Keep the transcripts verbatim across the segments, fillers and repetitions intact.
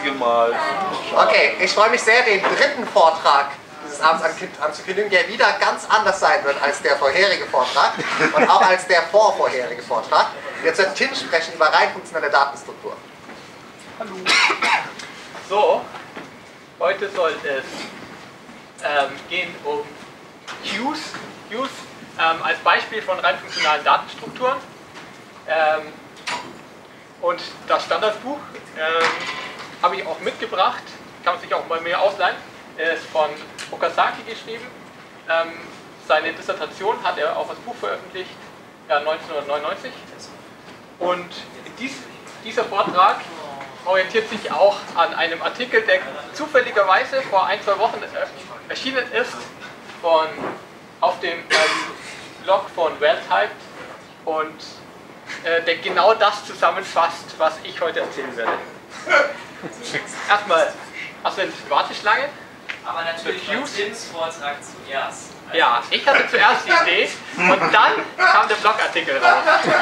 einzige Mal. Okay, ich freue mich sehr, den dritten Vortrag dieses Abends anzukündigen, der wieder ganz anders sein wird als der vorherige Vortrag und auch als der vorvorherige Vortrag. Jetzt wird Tim sprechen über rein funktionelle Datenstruktur. Hallo. So, heute soll es ähm, gehen um Queues, Queues ähm, als Beispiel von rein funktionalen Datenstrukturen. Ähm, und das Standardbuch ähm, habe ich auch mitgebracht, kann man sich auch bei mir ausleihen. Er ist von Okazaki geschrieben. Ähm, seine Dissertation hat er auch als Buch veröffentlicht, ja, neunzehnhundertneunundneunzig. Und dies, dieser Vortrag orientiert sich auch an einem Artikel, der zufälligerweise vor ein, zwei Wochen äh, erschienen ist von, auf dem ähm, Blog von Well-Typed und äh, der genau das zusammenfasst, was ich heute erzählen werde. Erstmal, was sind Warteschlangen? Aber natürlich war Tims Vortrag zuerst. Also ja, ich hatte zuerst die Idee und dann kam der Blogartikel raus.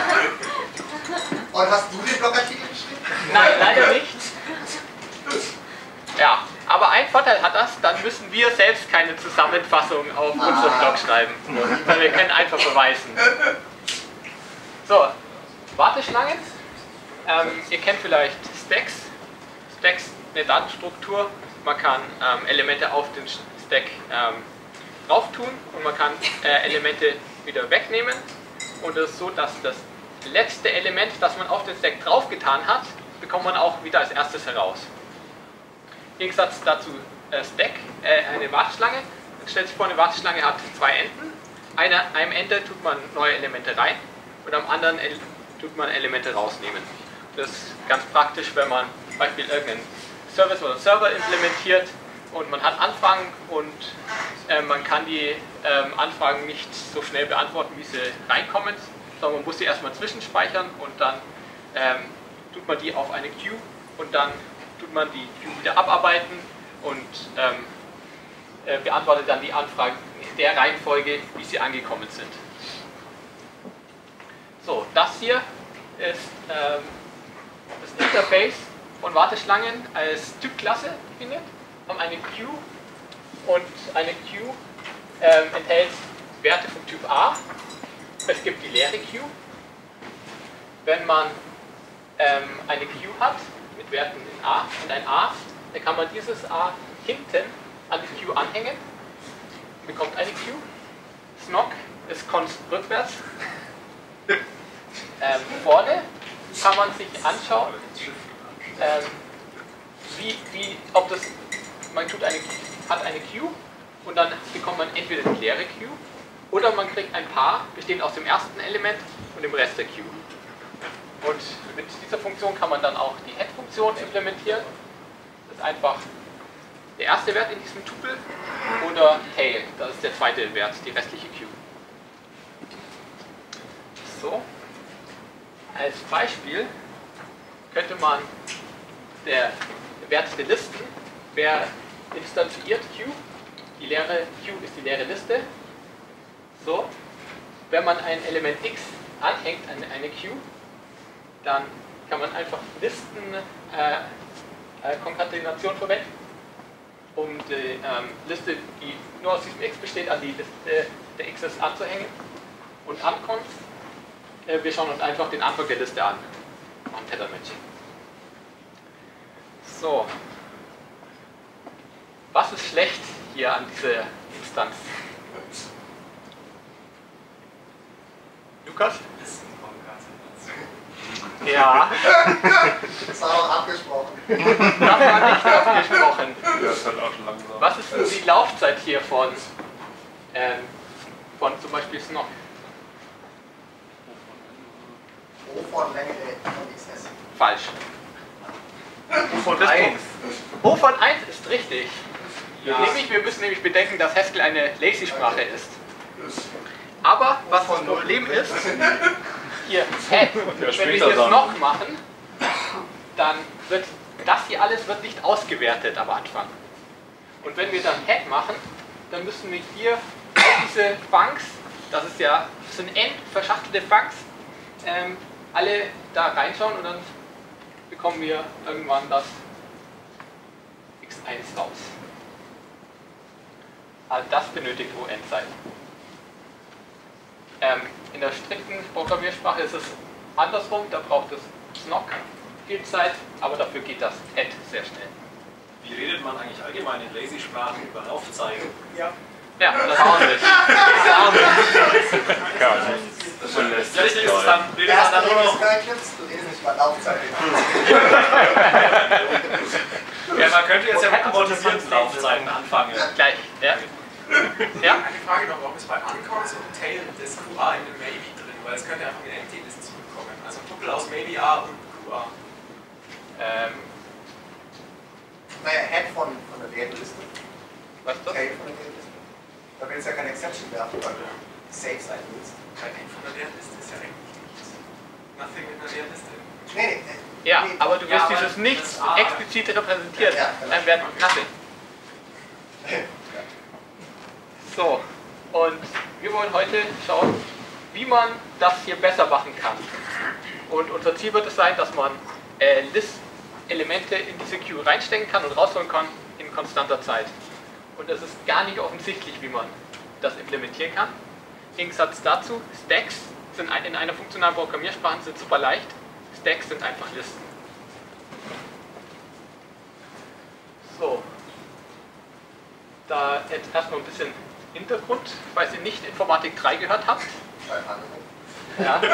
Und hast du den Blogartikel geschrieben? Nein, leider nicht. Ja, aber ein Vorteil hat das, dann müssen wir selbst keine Zusammenfassung auf ah. unserem Blog schreiben, weil wir können einfach verweisen. So, Warteschlangen. Ähm, ihr kennt vielleicht Stacks. Stacks, eine Datenstruktur. Man kann ähm, Elemente auf den Stack ähm, drauf tun und man kann äh, Elemente wieder wegnehmen. Und es ist so, dass das letzte Element, das man auf den Stack draufgetan hat, bekommt man auch wieder als erstes heraus. Im Gegensatz dazu äh, Stack, äh, eine Warteschlange. Man stellt sich vor, eine Warteschlange hat zwei Enden. Eine, einem Ende tut man neue Elemente rein und am anderen El tut man Elemente rausnehmen. Das ist ganz praktisch, wenn man zum Beispiel irgendeinen Service oder Server implementiert und man hat Anfragen und äh, man kann die ähm, Anfragen nicht so schnell beantworten, wie sie reinkommen, sondern man muss sie erstmal zwischenspeichern und dann ähm, tut man die auf eine Queue und dann tut man die Queue wieder abarbeiten und ähm, äh, beantwortet dann die Anfragen in der Reihenfolge, wie sie angekommen sind. So, das hier ist ähm, das Interface von Warteschlangen als Typklasse definiert. Wir haben eine Queue und eine Queue ähm, enthält Werte vom Typ A. Es gibt die leere Queue. Wenn man ähm, eine Queue hat mit Werten in A und ein A, dann kann man dieses A hinten an die Queue anhängen und bekommt eine Queue. Snock ist const rückwärts. Ähm, vorne kann man sich anschauen, ähm, wie, wie, ob das, man tut eine, hat eine Queue und dann bekommt man entweder die leere Queue oder man kriegt ein Paar, bestehend aus dem ersten Element und dem Rest der Queue. Und mit dieser Funktion kann man dann auch die Head-Funktion implementieren. Das ist einfach der erste Wert in diesem Tupel oder Tail, das ist der zweite Wert, die restliche Queue. So. Als Beispiel könnte man der Wert der Listen, wer instanziert Queue, die leere Queue ist die leere Liste. So, wenn man ein Element x anhängt an eine Queue, dann kann man einfach Listen äh, äh, Konkatenation verwenden, um die ähm, Liste, die nur aus diesem x besteht, an die Liste der x's anzuhängen. Und anconst, äh, wir schauen uns einfach den Anfang der Liste an, machen Pattern Matching. So, was ist schlecht hier an dieser Instanz? Lukas? Ja. Das war auch abgesprochen. Das war nicht abgesprochen. Das wird auch schon langsam. Was ist denn die Laufzeit hier von, ähm, von zum Beispiel Snock? O von Länge von X S. Falsch. O von eins. O von eins ist richtig. Ja. Nämlich, wir müssen nämlich bedenken, dass Haskell eine Lazy-Sprache ist. Aber was das Problem ist, hier, Head, wenn wir hier Snock machen, dann wird das hier alles wird nicht ausgewertet am Anfang. Und wenn wir dann Head machen, dann müssen wir hier all diese Funks, das ist ja, das sind n verschachtelte Funks, ähm, alle da reinschauen und dann bekommen wir irgendwann das x eins raus. Also das benötigt O-N-Zeit. Ähm, in der strikten Programmiersprache ist es andersrum, da braucht es Snock viel Zeit, aber dafür geht das Add sehr schnell. Wie redet man eigentlich allgemein in Lazy-Sprachen über Laufzeiten? Ja. Ja, das auch nicht. Das auch nicht. Gar nicht. Das ist ja richtig interessant. Redet man dann nur noch. Du redest nicht mal Laufzeit. Ja, man könnte jetzt ja mit amortisierten Laufzeiten anfangen. Gleich, ja. Ja? Eine Frage noch, warum ist bei Uncons und Tail das Q A in dem Maybe drin? Weil es könnte einfach mit Empty-Listen zurückkommen. Also ein Tuppel aus Maybe A und Q A. Ähm, Naja, Head von, von der Werteliste. was ist das? Tail von der Werteliste. Da willst du ja keine Exception werfen, weil du safe sein willst. Weil End von der Wertliste ist ja eigentlich nichts. Nothing mit einer Wertliste. Nee, nee. Ja, nee. aber du Ja, wirst aber dieses Nichts das A- explizit repräsentiert. Ja, genau. Dann werden Nothing. So, und wir wollen heute schauen, wie man das hier besser machen kann. Und unser Ziel wird es sein, dass man äh, List-Elemente in diese Queue reinstecken kann und rausholen kann in konstanter Zeit. Und es ist gar nicht offensichtlich, wie man das implementieren kann. Im Gegensatz dazu, Stacks sind ein, in einer funktionalen Programmiersprache sind super leicht. Stacks sind einfach Listen. So, da jetzt erstmal ein bisschen Hintergrund, falls ihr nicht Informatik drei gehört habt. Ja.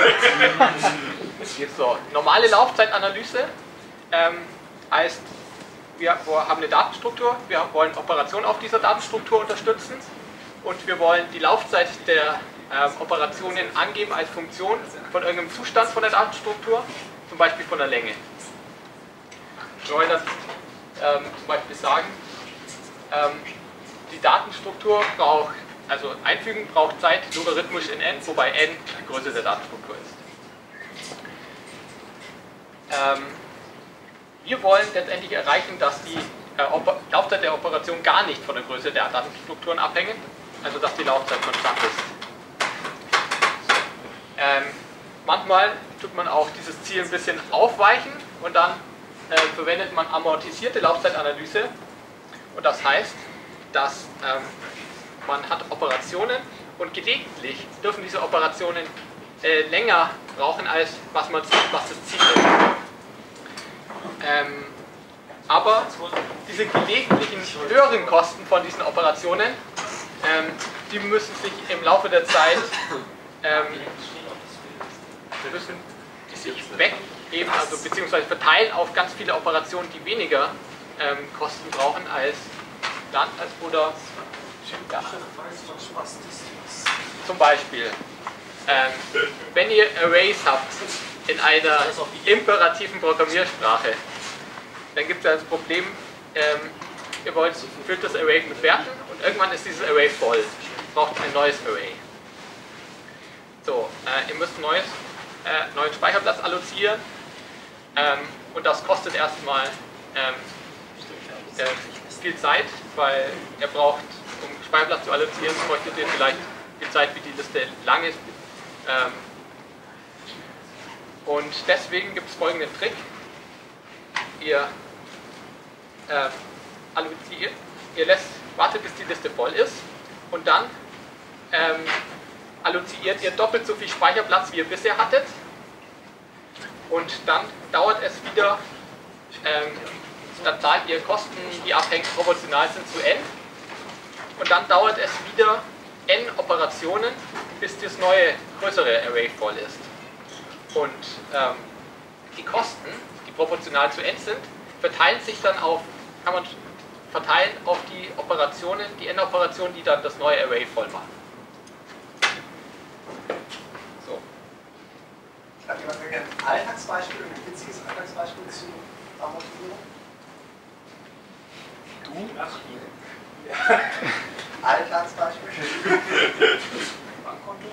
So, normale Laufzeitanalyse ähm, heißt, wir haben eine Datenstruktur, wir wollen Operationen auf dieser Datenstruktur unterstützen und wir wollen die Laufzeit der ähm, Operationen angeben als Funktion von irgendeinem Zustand von der Datenstruktur, zum Beispiel von der Länge. Wir wollen das ähm, zum Beispiel sagen, ähm, die Datenstruktur braucht, also einfügen braucht Zeit logarithmisch in n, wobei n die Größe der Datenstruktur ist. Ähm, wir wollen letztendlich erreichen, dass die äh, Laufzeit der Operation gar nicht von der Größe der Datenstrukturen abhängt, also dass die Laufzeit konstant ist. Ähm, manchmal tut man auch dieses Ziel ein bisschen aufweichen und dann äh, verwendet man amortisierte Laufzeitanalyse und das heißt, dass ähm, man hat Operationen und gelegentlich dürfen diese Operationen äh, länger brauchen, als was, man, was das Ziel ist. Ähm, aber diese gelegentlichen höheren Kosten von diesen Operationen, ähm, die müssen sich im Laufe der Zeit ähm, müssen die sich weggeben, also beziehungsweise verteilen auf ganz viele Operationen, die weniger ähm, Kosten brauchen als dann als oder ja. Zum Beispiel, ähm, wenn ihr Arrays habt in einer imperativen Programmiersprache, dann gibt es das Problem, ähm, ihr wollt füllt das Array mit Werten und irgendwann ist dieses Array voll. Braucht ein neues Array. So, äh, ihr müsst einen neues, äh, neuen Speicherplatz allozieren ähm, und das kostet erstmal ähm, äh, viel Zeit, weil ihr braucht, um Speicherplatz zu allozieren, bräuchtet ihr vielleicht viel Zeit, wie die Liste lang ist. Ähm, und deswegen gibt es folgenden Trick. Ihr, äh, alloziert, ihr lässt, wartet bis die Liste voll ist und dann ähm, alloziert ihr doppelt so viel Speicherplatz, wie ihr bisher hattet und dann dauert es wieder, ähm, dann zahlt ihr Kosten, die abhängig proportional sind zu n und dann dauert es wieder n Operationen, bis das neue größere Array voll ist. Und ähm, die Kosten, die proportional zu n sind, verteilen sich dann auf, kann man verteilen auf die Operationen, die n-Operationen, die dann das neue Array voll machen. So. Hat jemand ein Alltagsbeispiel, ein witziges Alltagsbeispiel zu Amortisierung? Du? Ach, Ja. Alltagsbeispiel? Bankkonto?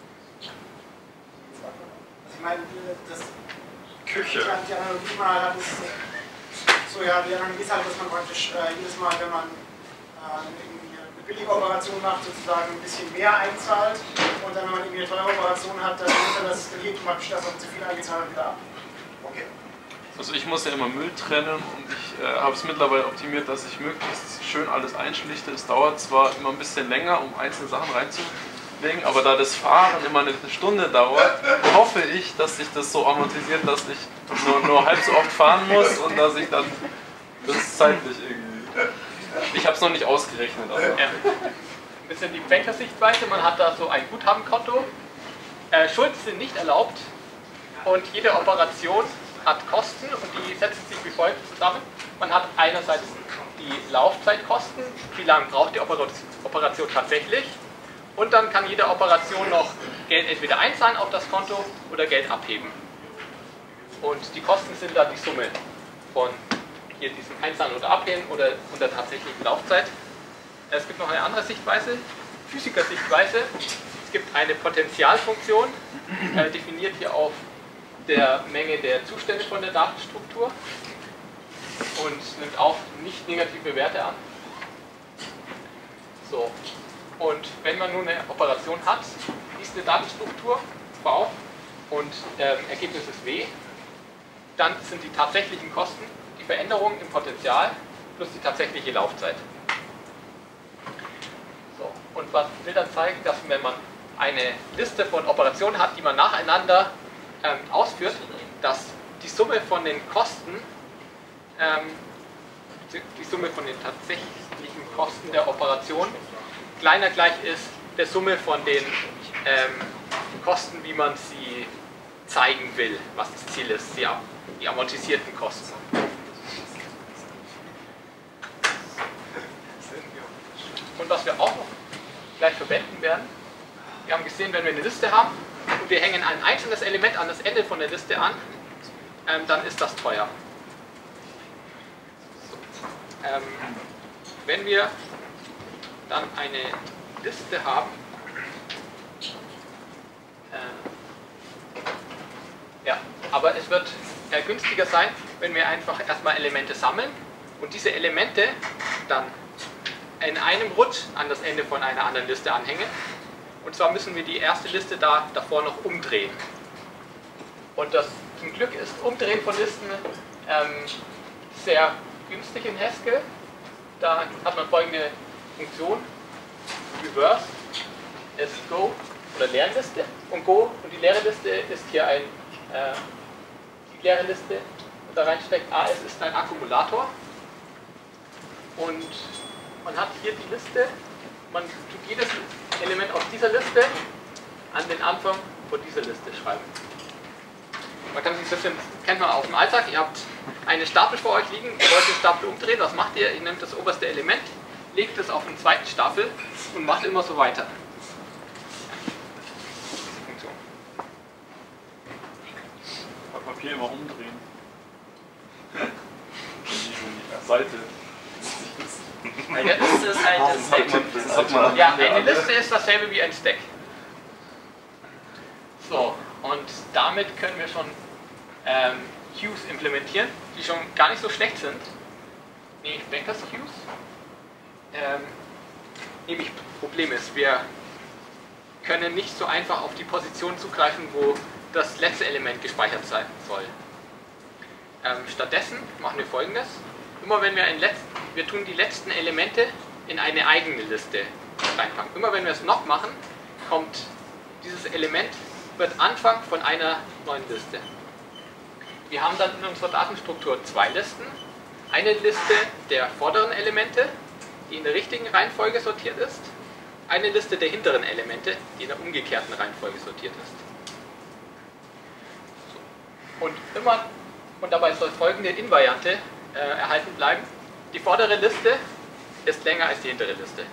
Also ich meine, das Küche. die Analogie, die man halt hat, ist so, ja, die Analogie ist halt, dass man praktisch äh, jedes Mal, wenn man äh, irgendwie eine billige Operation macht, sozusagen ein bisschen mehr einzahlt und dann, wenn man irgendwie eine teure Operation hat, dann nimmt er das, dann geht praktisch das, was zu viel eingezahlt hat, wieder ab. Okay. Also ich muss ja immer Müll trennen und ich äh, habe es mittlerweile optimiert, dass ich möglichst schön alles einschlichte. Es dauert zwar immer ein bisschen länger, um einzelne Sachen reinzulegen, aber da das Fahren immer eine Stunde dauert, hoffe ich, dass sich das so amortisiert, dass ich nur, nur halb so oft fahren muss und dass ich dann das zeitlich irgendwie... Ich habe es noch nicht ausgerechnet. Aber Ja. Ein bisschen die Bankersichtweise, man hat da so ein Guthabenkonto. Äh, Schulden sind nicht erlaubt und jede Operation hat Kosten und die setzen sich wie folgt zusammen. Man hat einerseits die Laufzeitkosten, wie lange braucht die Operation tatsächlich, und dann kann jede Operation noch Geld entweder einzahlen auf das Konto oder Geld abheben. Und die Kosten sind dann die Summe von hier diesem Einzahlen oder Abheben oder und der tatsächlichen Laufzeit. Es gibt noch eine andere Sichtweise, Physikersichtweise. Es gibt eine Potentialfunktion, äh, definiert hier auf der Menge der Zustände von der Datenstruktur und nimmt auch nicht negative Werte an. So. Und wenn man nun eine Operation hat, ist eine Datenstruktur V und ähm, Ergebnis ist W, dann sind die tatsächlichen Kosten die Veränderung im Potential plus die tatsächliche Laufzeit. So. Und was will dann zeigen, dass wenn man eine Liste von Operationen hat, die man nacheinander ähm, ausführt, dass die Summe von den Kosten, ähm, die Summe von den tatsächlichen Kosten der Operation kleiner gleich ist der Summe von den ähm, Kosten, wie man sie zeigen will, was das Ziel ist, die, die amortisierten Kosten. Und was wir auch noch gleich verwenden werden, wir haben gesehen, wenn wir eine Liste haben und wir hängen ein einzelnes Element an das Ende von der Liste an, ähm, dann ist das teuer. So. Ähm, wenn wir dann eine Liste haben, äh, ja, aber es wird äh, günstiger sein, wenn wir einfach erstmal Elemente sammeln und diese Elemente dann in einem Rutsch an das Ende von einer anderen Liste anhängen. Und zwar müssen wir die erste Liste da davor noch umdrehen. Und das zum Glück ist Umdrehen von Listen ähm, sehr günstig in Haskell. Da hat man folgende Funktion: Reverse ist Go oder leere Liste und Go, und die leere Liste ist hier ein äh, die leere Liste, und da reinsteckt A S ist ein Akkumulator, und man hat hier die Liste, man tut jedes Element aus dieser Liste an den Anfang von dieser Liste schreiben. Man kann sich das bisschen, kennt man aus dem Alltag, ihr habt einen Stapel vor euch liegen, ihr wollt den Stapel umdrehen, was macht ihr? Ihr nehmt das oberste Element, legt es auf den zweiten Stapel und macht immer so weiter. Diese Funktion. Bei Papier immer umdrehen. Die Seite. Eine Liste ist halt ein Stack. Ja, eine Liste ist dasselbe wie ein Stack. So, und damit können wir schon ähm, Queues implementieren, die schon gar nicht so schlecht sind. Nämlich Bankers Queues. Ähm, nämlich Problem ist, wir können nicht so einfach auf die Position zugreifen, wo das letzte Element gespeichert sein soll. Ähm, stattdessen machen wir Folgendes: Immer wenn wir ein Letz wir tun die letzten Elemente in eine eigene Liste reinpacken. Immer wenn wir es noch machen, kommt dieses Element, wird Anfang von einer neuen Liste. Wir haben dann in unserer Datenstruktur zwei Listen. Eine Liste der vorderen Elemente, die in der richtigen Reihenfolge sortiert ist. Eine Liste der hinteren Elemente, die in der umgekehrten Reihenfolge sortiert ist. So. Und immer, und dabei soll folgende Invariante äh, erhalten bleiben: Die vordere Liste ist länger als die hintere Liste.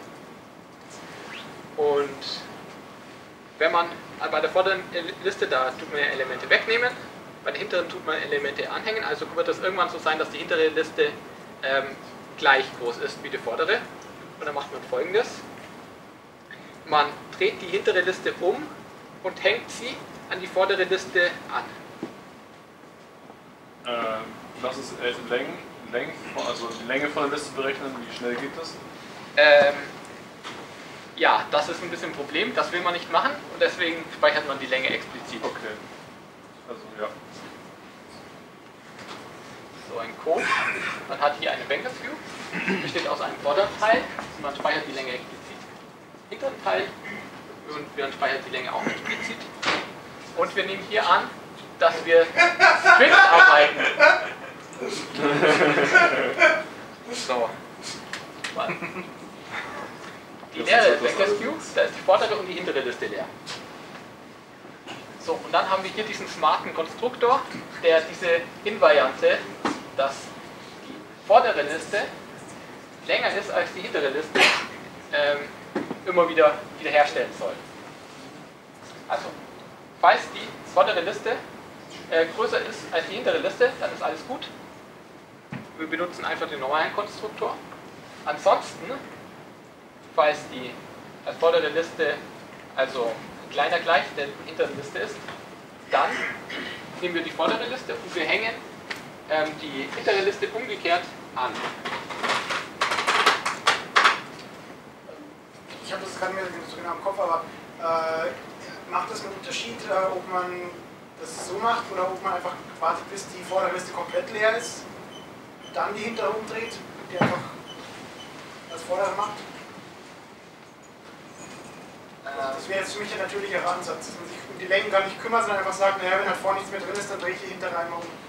Und wenn man bei der vorderen Liste, da tut man Elemente wegnehmen, bei der hinteren tut man Elemente anhängen, also wird es irgendwann so sein, dass die hintere Liste ähm, gleich groß ist wie die vordere. Und dann macht man Folgendes: Man dreht die hintere Liste um und hängt sie an die vordere Liste an. Ähm, das ist äh, Längen. Längen, also die Länge von der Liste berechnen, wie schnell geht das? Ähm, ja, das ist ein bisschen ein Problem, das will man nicht machen und deswegen speichert man die Länge explizit. Okay. Also ja. so ein Code. Man hat hier eine Bankers View, besteht aus einem vorderen Teil, man speichert die Länge explizit, hinteren Teil und man speichert die Länge auch explizit. Und wir nehmen hier an, dass wir Strings arbeiten. So. Die leere Bankers View, da ist die vordere und die hintere Liste leer. So, und dann haben wir hier diesen smarten Konstruktor, der diese Invariante, dass die vordere Liste länger ist als die hintere Liste, ähm, immer wieder wiederherstellen soll. Also, falls die vordere Liste äh, größer ist als die hintere Liste, dann ist alles gut. Wir benutzen einfach den normalen Konstruktor. Ansonsten, falls die als vordere Liste also kleiner gleich der hinteren Liste ist, dann nehmen wir die vordere Liste und wir hängen ähm, die hintere Liste umgekehrt an. Ich habe das gerade nicht mehr so genau im Kopf, aber äh, macht das einen Unterschied, äh, ob man das so macht oder ob man einfach wartet, bis die vordere Liste komplett leer ist, dann die hintere umdreht, die einfach als vordere macht? Das wäre jetzt für mich ein natürlicher Ansatz, dass man sich um die Längen gar nicht kümmert, sondern einfach sagt, naja, wenn halt vorne nichts mehr drin ist, dann drehe ich die hintere einmal um.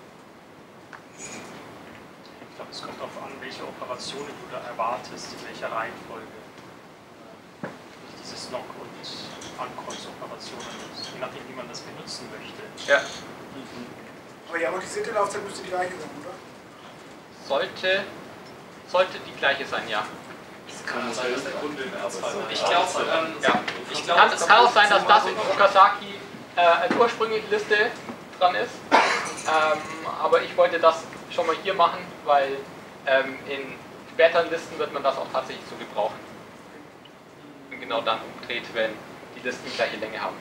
Ich glaube, es kommt darauf an, welche Operationen du da erwartest, in welcher Reihenfolge. Nicht diese Knock- und Uncons-Operationen, je nachdem, wie man das benutzen möchte. Ja. Aber die amortisierte Laufzeit müsste die gleiche sein, oder? Sollte, sollte die gleiche sein, ja. Kann sein, dass der Kunde in der Zeit Ich glaube, ähm, Ja. ich glaub, Kann, es kann auch sein, dass das in Okazaki äh, als ursprüngliche Liste dran ist. Ähm, aber ich wollte das schon mal hier machen, weil ähm, in späteren Listen wird man das auch tatsächlich so gebrauchen. Und genau dann umdreht, wenn die Listen die gleiche Länge haben.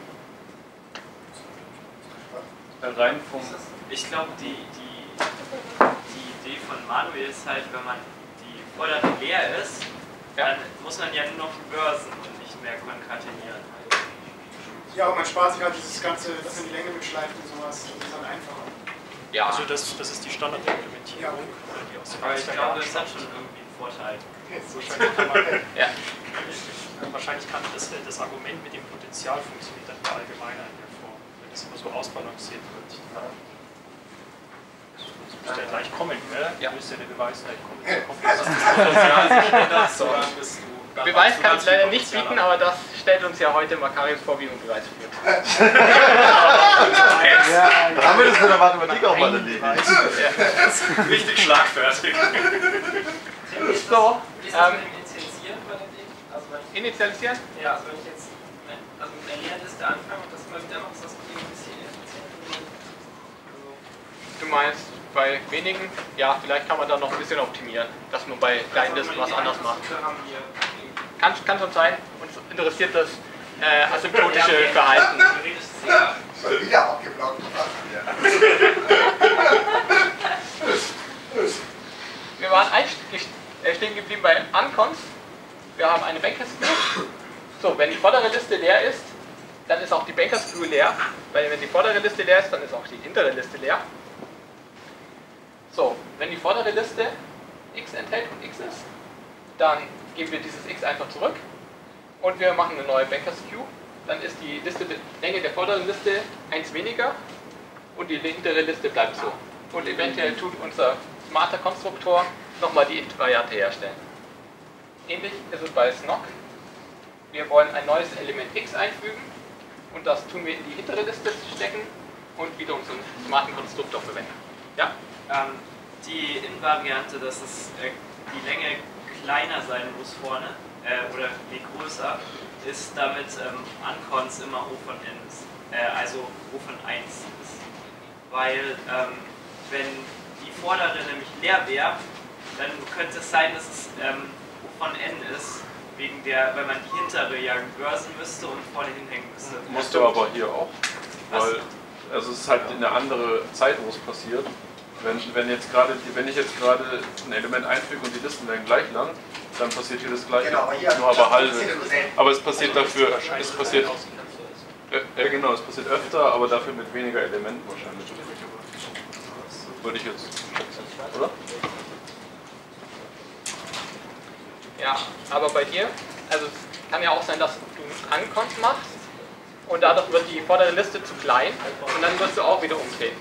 rein vom. Ich glaube, die, die, die Idee von Manuel ist halt, wenn man die vordere leer ist, dann muss man ja nur noch börsen und nicht mehr konkatenieren. Ja, aber man spart sich halt dieses ganze, dass man die Länge mitschleift und sowas, das ist dann einfacher. Ja. Also das, das ist die Standardimplementierung, Ja. die aus den Aber ich neunziger glaube, Jahren das hat stammt. schon irgendwie einen Vorteil. Wahrscheinlich kann, man, Ja. wahrscheinlich kann das, das Argument mit dem Potenzial funktioniert dann verallgemeinern in der Form, wenn das immer so ausbalanciert wird. Das müsste ja gleich kommen, ne? Ja. Müsste der Beweis gleich kommen. Beweis kann ich leider nicht bieten, aber das stellt uns ja heute Makarios vor, wie man Beweis führt. Ja, haben wir das mit der Mathematik auch mal erledigt? Richtig schlagfertig. So, Wie ist das ähm, mit dem Initialisieren bei dem Ding? Also wenn ich, initialisieren? ja, also wenn ich jetzt ne, also mit einer Leerliste anfange und das immer wieder mache, ist das irgendwie ein bisschen effizient. Also, Du meinst bei wenigen? Ja, vielleicht kann man da noch ein bisschen optimieren, dass man bei kleinen Listen was anderes macht. haben wir Kann, kann schon sein, uns interessiert das äh, asymptotische Verhalten. theoretisch sehr. Soll wieder abgeblockt. Wir waren einst- äh, stehen geblieben bei Uncons. Wir haben eine Bankers View. So, wenn die vordere Liste leer ist, dann ist auch die Bankers View leer. Weil wenn die vordere Liste leer ist, dann ist auch die hintere Liste leer. So, wenn die vordere Liste x enthält und x ist, dann geben wir dieses x einfach zurück und wir machen eine neue Bankers View. Dann ist die Liste, Länge der vorderen Liste eins weniger und die hintere Liste bleibt so. Und eventuell tut unser smarter Konstruktor nochmal die Int-Variante herstellen. Ähnlich ist es bei Snock. Wir wollen ein neues Element x einfügen und das tun wir in die hintere Liste stecken und wieder unseren smarten Konstruktor verwenden. Ja? Ähm, die In-Variante, dass es, äh, die Länge kleiner sein muss vorne, äh, oder nee, größer, ist damit ähm, Uncons immer O von n ist, äh, also O von eins ist. Weil ähm, wenn die vordere nämlich leer wäre, dann könnte es sein, dass es ähm, O von n ist, wegen der, weil man die hintere ja börsen müsste und vorne hinhängen müsste. Musst du aber hier auch, weil also es ist halt eine andere Zeit, wo es passiert. Wenn, wenn, jetzt grade, wenn ich jetzt gerade ein Element einfüge und die Listen werden gleich lang, dann passiert hier das gleiche, Genau, aber hier nur aber halbe. passiert das selten. Aber es passiert dafür, es passiert, äh, äh, genau, es passiert öfter, aber dafür mit weniger Elementen wahrscheinlich. Würde ich jetzt schätzen. oder? Ja, aber bei dir, also es kann ja auch sein, dass du einen Uncons machst und dadurch wird die vordere Liste zu klein und dann wirst du auch wieder umdrehen.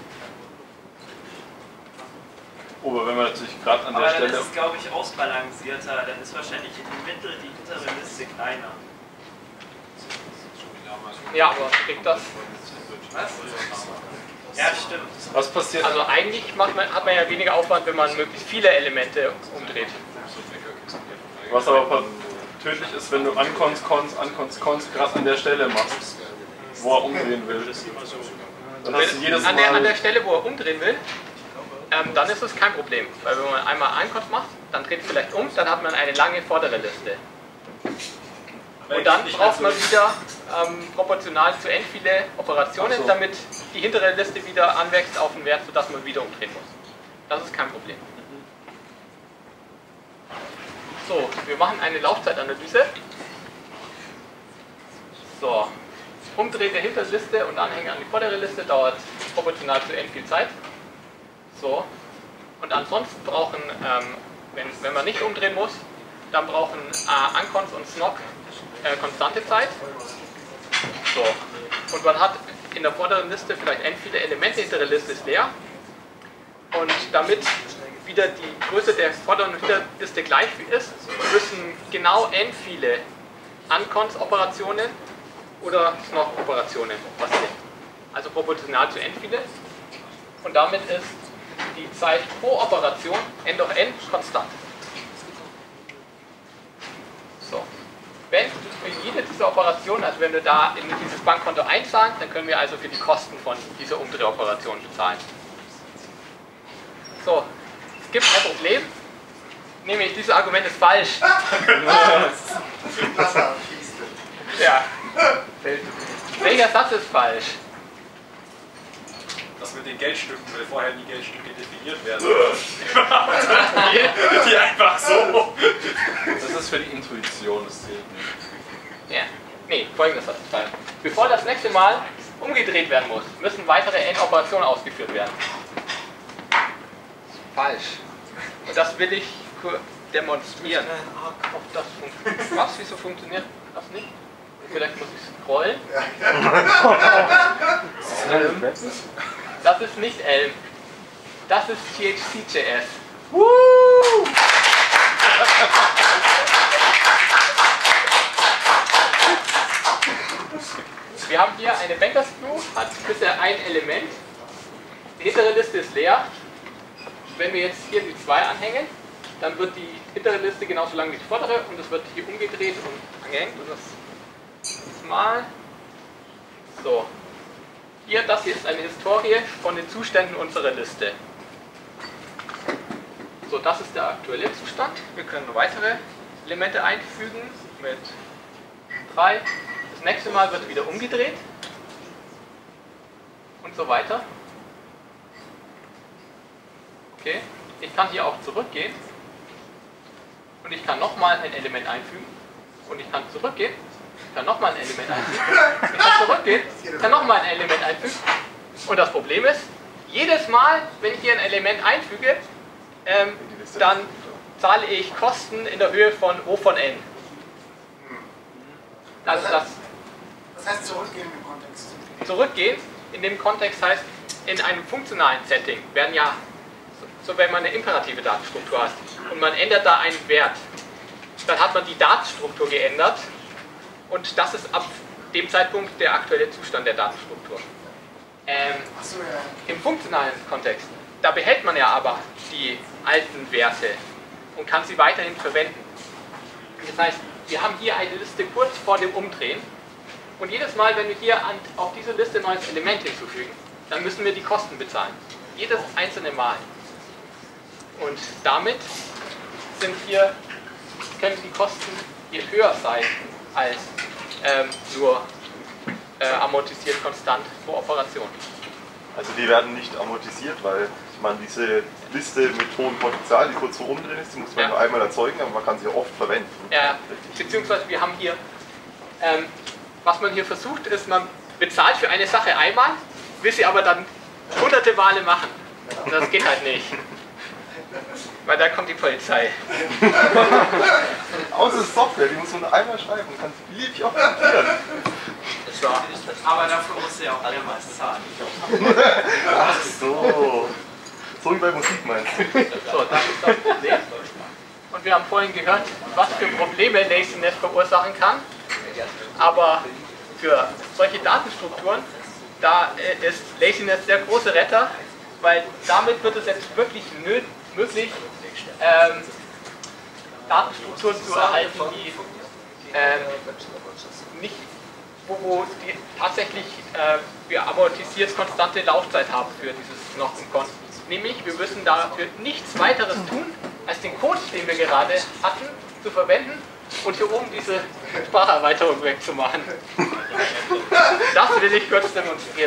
Oh, aber wenn man natürlich gerade an der Aber dann Stelle... ist es, glaube ich, ausbalancierter. Dann ist wahrscheinlich in der Mitte die hintere Liste kleiner. Ja, aber kriegt das... Was? Ja, stimmt. Was passiert? Also eigentlich macht man, hat man ja weniger Aufwand, wenn man möglichst viele Elemente umdreht. Was aber tödlich ist, wenn du Uncons, Cons, Uncons, Cons gerade an der Stelle machst, wo er umdrehen will. Dann hast du jedes An der, an der Mal... Stelle, wo er umdrehen will, ähm, dann ist es kein Problem. Weil wenn man einmal Uncons macht, dann dreht es vielleicht um, dann hat man eine lange vordere Liste. Und dann braucht man wieder ähm, proportional zu n viele Operationen, so. damit die hintere Liste wieder anwächst auf den Wert, sodass man wieder umdrehen muss. Das ist kein Problem. So, wir machen eine Laufzeitanalyse. So, Umdrehen der hinteren Liste und Anhängen an die vordere Liste dauert proportional zu n viel Zeit. So, und ansonsten brauchen, ähm, wenn, wenn man nicht umdrehen muss, dann brauchen äh, Uncons und Snock äh, konstante Zeit. So, und man hat in der vorderen Liste vielleicht n viele Elemente, die hintere Liste ist leer. Und damit wieder die Größe der vorderen und hinteren Liste gleich ist, müssen genau n viele Uncons-Operationen oder Snock-Operationen passieren. Also proportional zu n viele. Und damit ist die Zeit pro Operation n durch n konstant. So. Wenn für jede dieser Operationen, also wenn wir da in dieses Bankkonto einzahlen, dann können wir also für die Kosten von dieser Umdrehoperation bezahlen. So, es gibt ein Problem, nämlich dieses Argument ist falsch. Ja. Welcher Satz ist falsch? Das mit den Geldstücken, weil vorher die Geldstücke definiert werden. Die einfach so. Das ist für die Intuition, das zählt nicht. Ja. Nee, folgendes Satz ist falsch. Bevor das nächste Mal umgedreht werden muss, müssen weitere n Operationen ausgeführt werden. Falsch. Und das will ich demonstrieren. Ob das funktioniert. Was? Wieso funktioniert das nicht? Vielleicht muss ich scrollen. ähm, das ist nicht Elm. Das ist T H C J S. Woo! Wir haben hier eine Bankers Crew, hat bisher ein Element. Die hintere Liste ist leer. Wenn wir jetzt hier die zwei anhängen, dann wird die hintere Liste genauso lang wie die vordere und es wird hier umgedreht und angehängt. Und das mal. So. Hier, das hier ist eine Historie von den Zuständen unserer Liste. So, das ist der aktuelle Zustand. Wir können weitere Elemente einfügen mit drei. Das nächste Mal wird wieder umgedreht. Und so weiter. Okay. Ich kann hier auch zurückgehen. Und ich kann nochmal ein Element einfügen. Und ich kann zurückgehen. Ich kann nochmal ein Element einfügen. Ich kann zurückgehen. Ich kann nochmal ein Element einfügen. Und das Problem ist, jedes Mal, wenn ich hier ein Element einfüge, ähm, dann zahle ich Kosten in der Höhe von O von n. Also das, das heißt zurückgehen im Kontext. Zurückgehen in dem Kontext heißt, in einem funktionalen Setting werden ja, so wenn man eine imperative Datenstruktur hat und man ändert da einen Wert, dann hat man die Datenstruktur geändert und das ist ab dem Zeitpunkt der aktuelle Zustand der Datenstruktur. Ähm, Achso, ja. Im funktionalen Kontext, da behält man ja aber die alten Werte und kann sie weiterhin verwenden. Das heißt, wir haben hier eine Liste kurz vor dem Umdrehen und jedes Mal, wenn wir hier an, auf diese Liste ein neues Element hinzufügen, dann müssen wir die Kosten bezahlen. Jedes einzelne Mal. Und damit sind hier, können die Kosten hier höher sein als ähm, nur äh, amortisiert konstant pro Operation. Also die werden nicht amortisiert, weil ich meine, diese Liste mit hohem Potenzial, die kurz vor umdrehen ist, die muss man Ja. nur einmal erzeugen, aber man kann sie oft verwenden. Ja, beziehungsweise wir haben hier, ähm, was man hier versucht, ist, man bezahlt für eine Sache einmal, will sie aber dann hunderte Male machen. Und das geht halt nicht. weil da kommt die Polizei. Außer Software, die muss man einmal schreiben und kann beliebig auch kopieren. So. Aber dafür musst du ja auch mehrmals zahlen. Ach so. So wie bei Musik meinst du? So, das ist das Problem. Und wir haben vorhin gehört, was für Probleme Laziness verursachen kann. Aber für solche Datenstrukturen, da ist Laziness der große Retter, weil damit wird es jetzt wirklich möglich, ähm, Datenstrukturen zu erhalten, die ähm, nicht, wo, wo die tatsächlich äh, wir amortisiert konstante Laufzeit haben für dieses Noch und Con. Nämlich, wir müssen dafür nichts weiteres tun, als den Code, den wir gerade hatten, zu verwenden und hier oben diese Spracherweiterung wegzumachen. Das will ich kurz demonstrieren.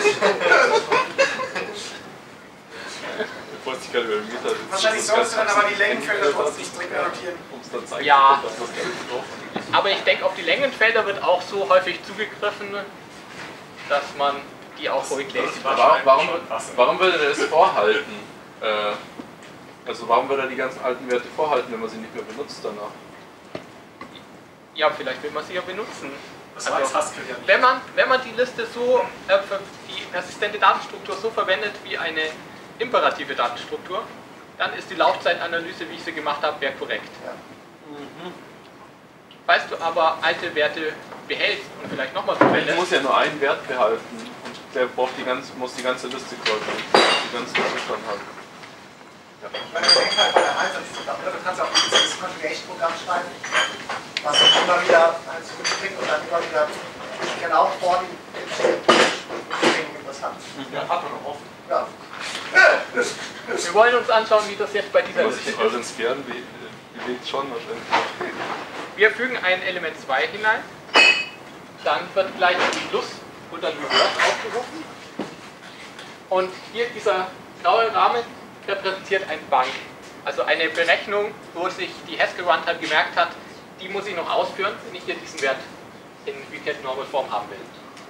Wahrscheinlich sollst du dann aber die Längenfelder trotzdem strikt annotieren. Ja, aber ich denke, auf die Längenfelder wird auch so häufig zugegriffen, dass man die auch ruhig lesen kann. Warum, warum, warum würde er das vorhalten? Äh, also warum würde er die ganzen alten Werte vorhalten, wenn man sie nicht mehr benutzt danach? Ja, vielleicht will man sie ja benutzen. Das war jetzt Haskell ja nicht. Wenn man, wenn man die Liste so, äh, für die persistente Datenstruktur so verwendet wie eine imperative Datenstruktur, dann ist die Laufzeitanalyse, wie ich sie gemacht habe, wäre korrekt. Ja. Mhm. Falls du aber alte Werte behältst und vielleicht nochmal Ich verwendest, muss ja nur einen Wert behalten und der braucht die ganze, muss die ganze Liste quasi, die ganzen Zustand haben. Ja. Weil du denkst halt bei der Einsatzprogramm, du kannst auch dieses Configuration-Programm schreiben, was dann immer wieder halt zurückbringt und dann immer wieder genau vor die interessant. Ja, hat man noch oft. Ja. wir wollen uns anschauen, wie das jetzt bei dieser Was Liste ich ist. allerdings gern be bewegt schon wahrscheinlich. Wir fügen ein Element zwei hinein, dann wird gleich die Plus und dann Reverse aufgerufen. Und hier dieser graue Rahmen repräsentiert ein Bank. Also eine Berechnung, wo sich die Haskell Runtime gemerkt hat, die muss ich noch ausführen, wenn ich hier diesen Wert in Weekend Normal Form haben will.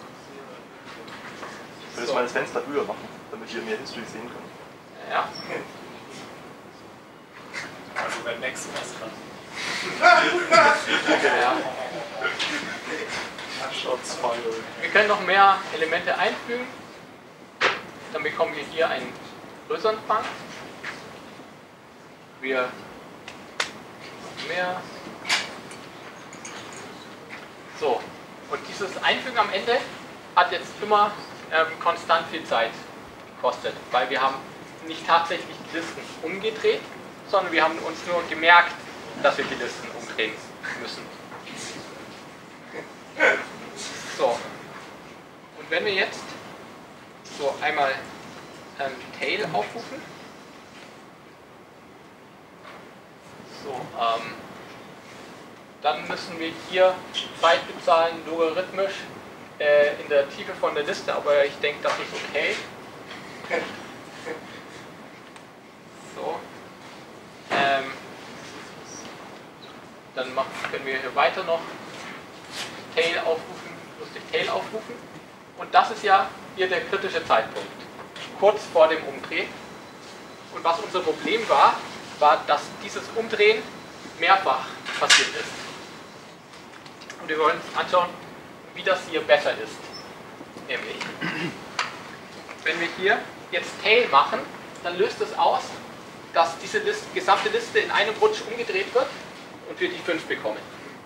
Ich will jetzt mal das Fenster höher machen, damit ihr mehr History sehen könnt. Ja. Also beim nächsten Mal ist dran. Ja. Shots fired. Wir können noch mehr Elemente einfügen. Dann bekommen wir hier einen größeren Bank. Wir mehr. So, und dieses Einfügen am Ende hat jetzt immer ähm, konstant viel Zeit gekostet, weil wir haben nicht tatsächlich die Listen umgedreht, sondern wir haben uns nur gemerkt, dass wir die Listen umdrehen müssen. So, und wenn wir jetzt so einmal ähm, Tail aufrufen, so, ähm, dann müssen wir hier Zeit bezahlen, logarithmisch äh, in der Tiefe von der Liste, aber ich denke, das ist okay. So. Ähm, dann machen, können wir hier weiter noch Tail aufrufen, lustig Tail aufrufen. Und das ist ja hier der kritische Zeitpunkt, kurz vor dem Umdrehen. Und was unser Problem war, war, dass dieses Umdrehen mehrfach passiert ist. Und wir wollen uns anschauen, wie das hier besser ist. Nämlich, wenn wir hier jetzt Tail machen, dann löst es aus, dass diese Liste, gesamte Liste in einem Rutsch umgedreht wird und wir die fünf bekommen.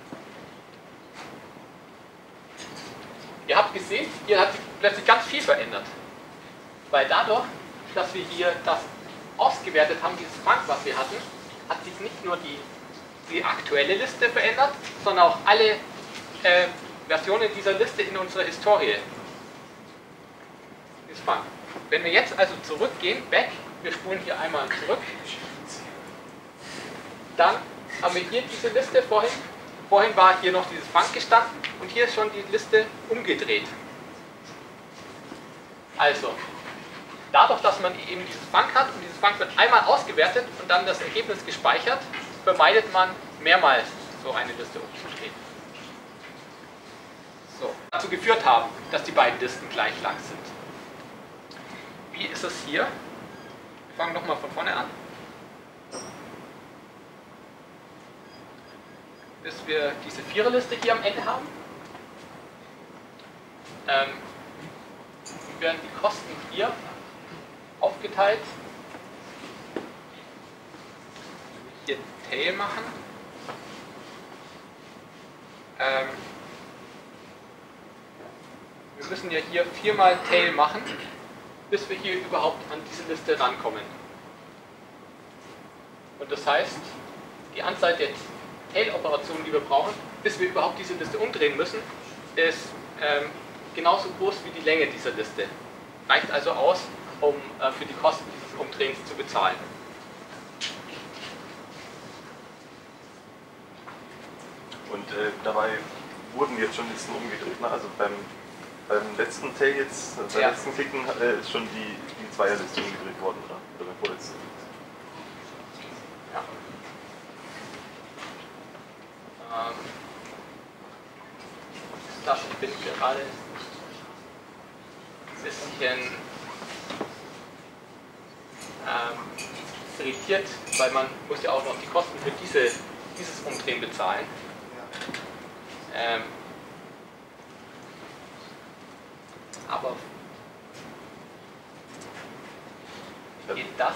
Ihr habt gesehen, hier hat sich plötzlich ganz viel verändert. Weil dadurch, dass wir hier das ausgewertet haben, dieses Bank, was wir hatten, hat sich nicht nur die, die aktuelle Liste verändert, sondern auch alle äh, Versionen dieser Liste in unserer Historie. Dieses Bank. Wenn wir jetzt also zurückgehen, weg, wir spulen hier einmal zurück, dann haben wir hier diese Liste vorhin. Vorhin war hier noch dieses Bank gestanden und hier ist schon die Liste umgedreht. Also, dadurch, dass man eben dieses Bank hat und dieses Bank wird einmal ausgewertet und dann das Ergebnis gespeichert, vermeidet man mehrmals so eine Liste umzudrehen. So, dazu geführt haben, dass die beiden Listen gleich lang sind. Wie ist es hier? Wir fangen nochmal von vorne an. bis wir diese Viererliste hier am Ende haben. Ähm, werden die Kosten hier aufgeteilt. Hier Tail machen. Ähm, wir müssen ja hier viermal Tail machen, bis wir hier überhaupt an diese Liste rankommen. Und das heißt, die Anzahl der Tail-Operationen, die wir brauchen, bis wir überhaupt diese Liste umdrehen müssen, ist ähm, genauso groß wie die Länge dieser Liste. Reicht also aus, um äh, für die Kosten dieses Umdrehens zu bezahlen. Und äh, dabei wurden jetzt schon Listen umgedreht. Ne? Also beim, beim letzten Tail jetzt, beim Ja. letzten Klicken äh, ist schon die, die Zweierliste umgedreht worden, oder? Oder beim vorletzten. Ja. Ähm, das, ich bin gerade ein bisschen ähm, irritiert, weil man muss ja auch noch die Kosten für diese, dieses Umdrehen bezahlen. Ähm, aber geht das?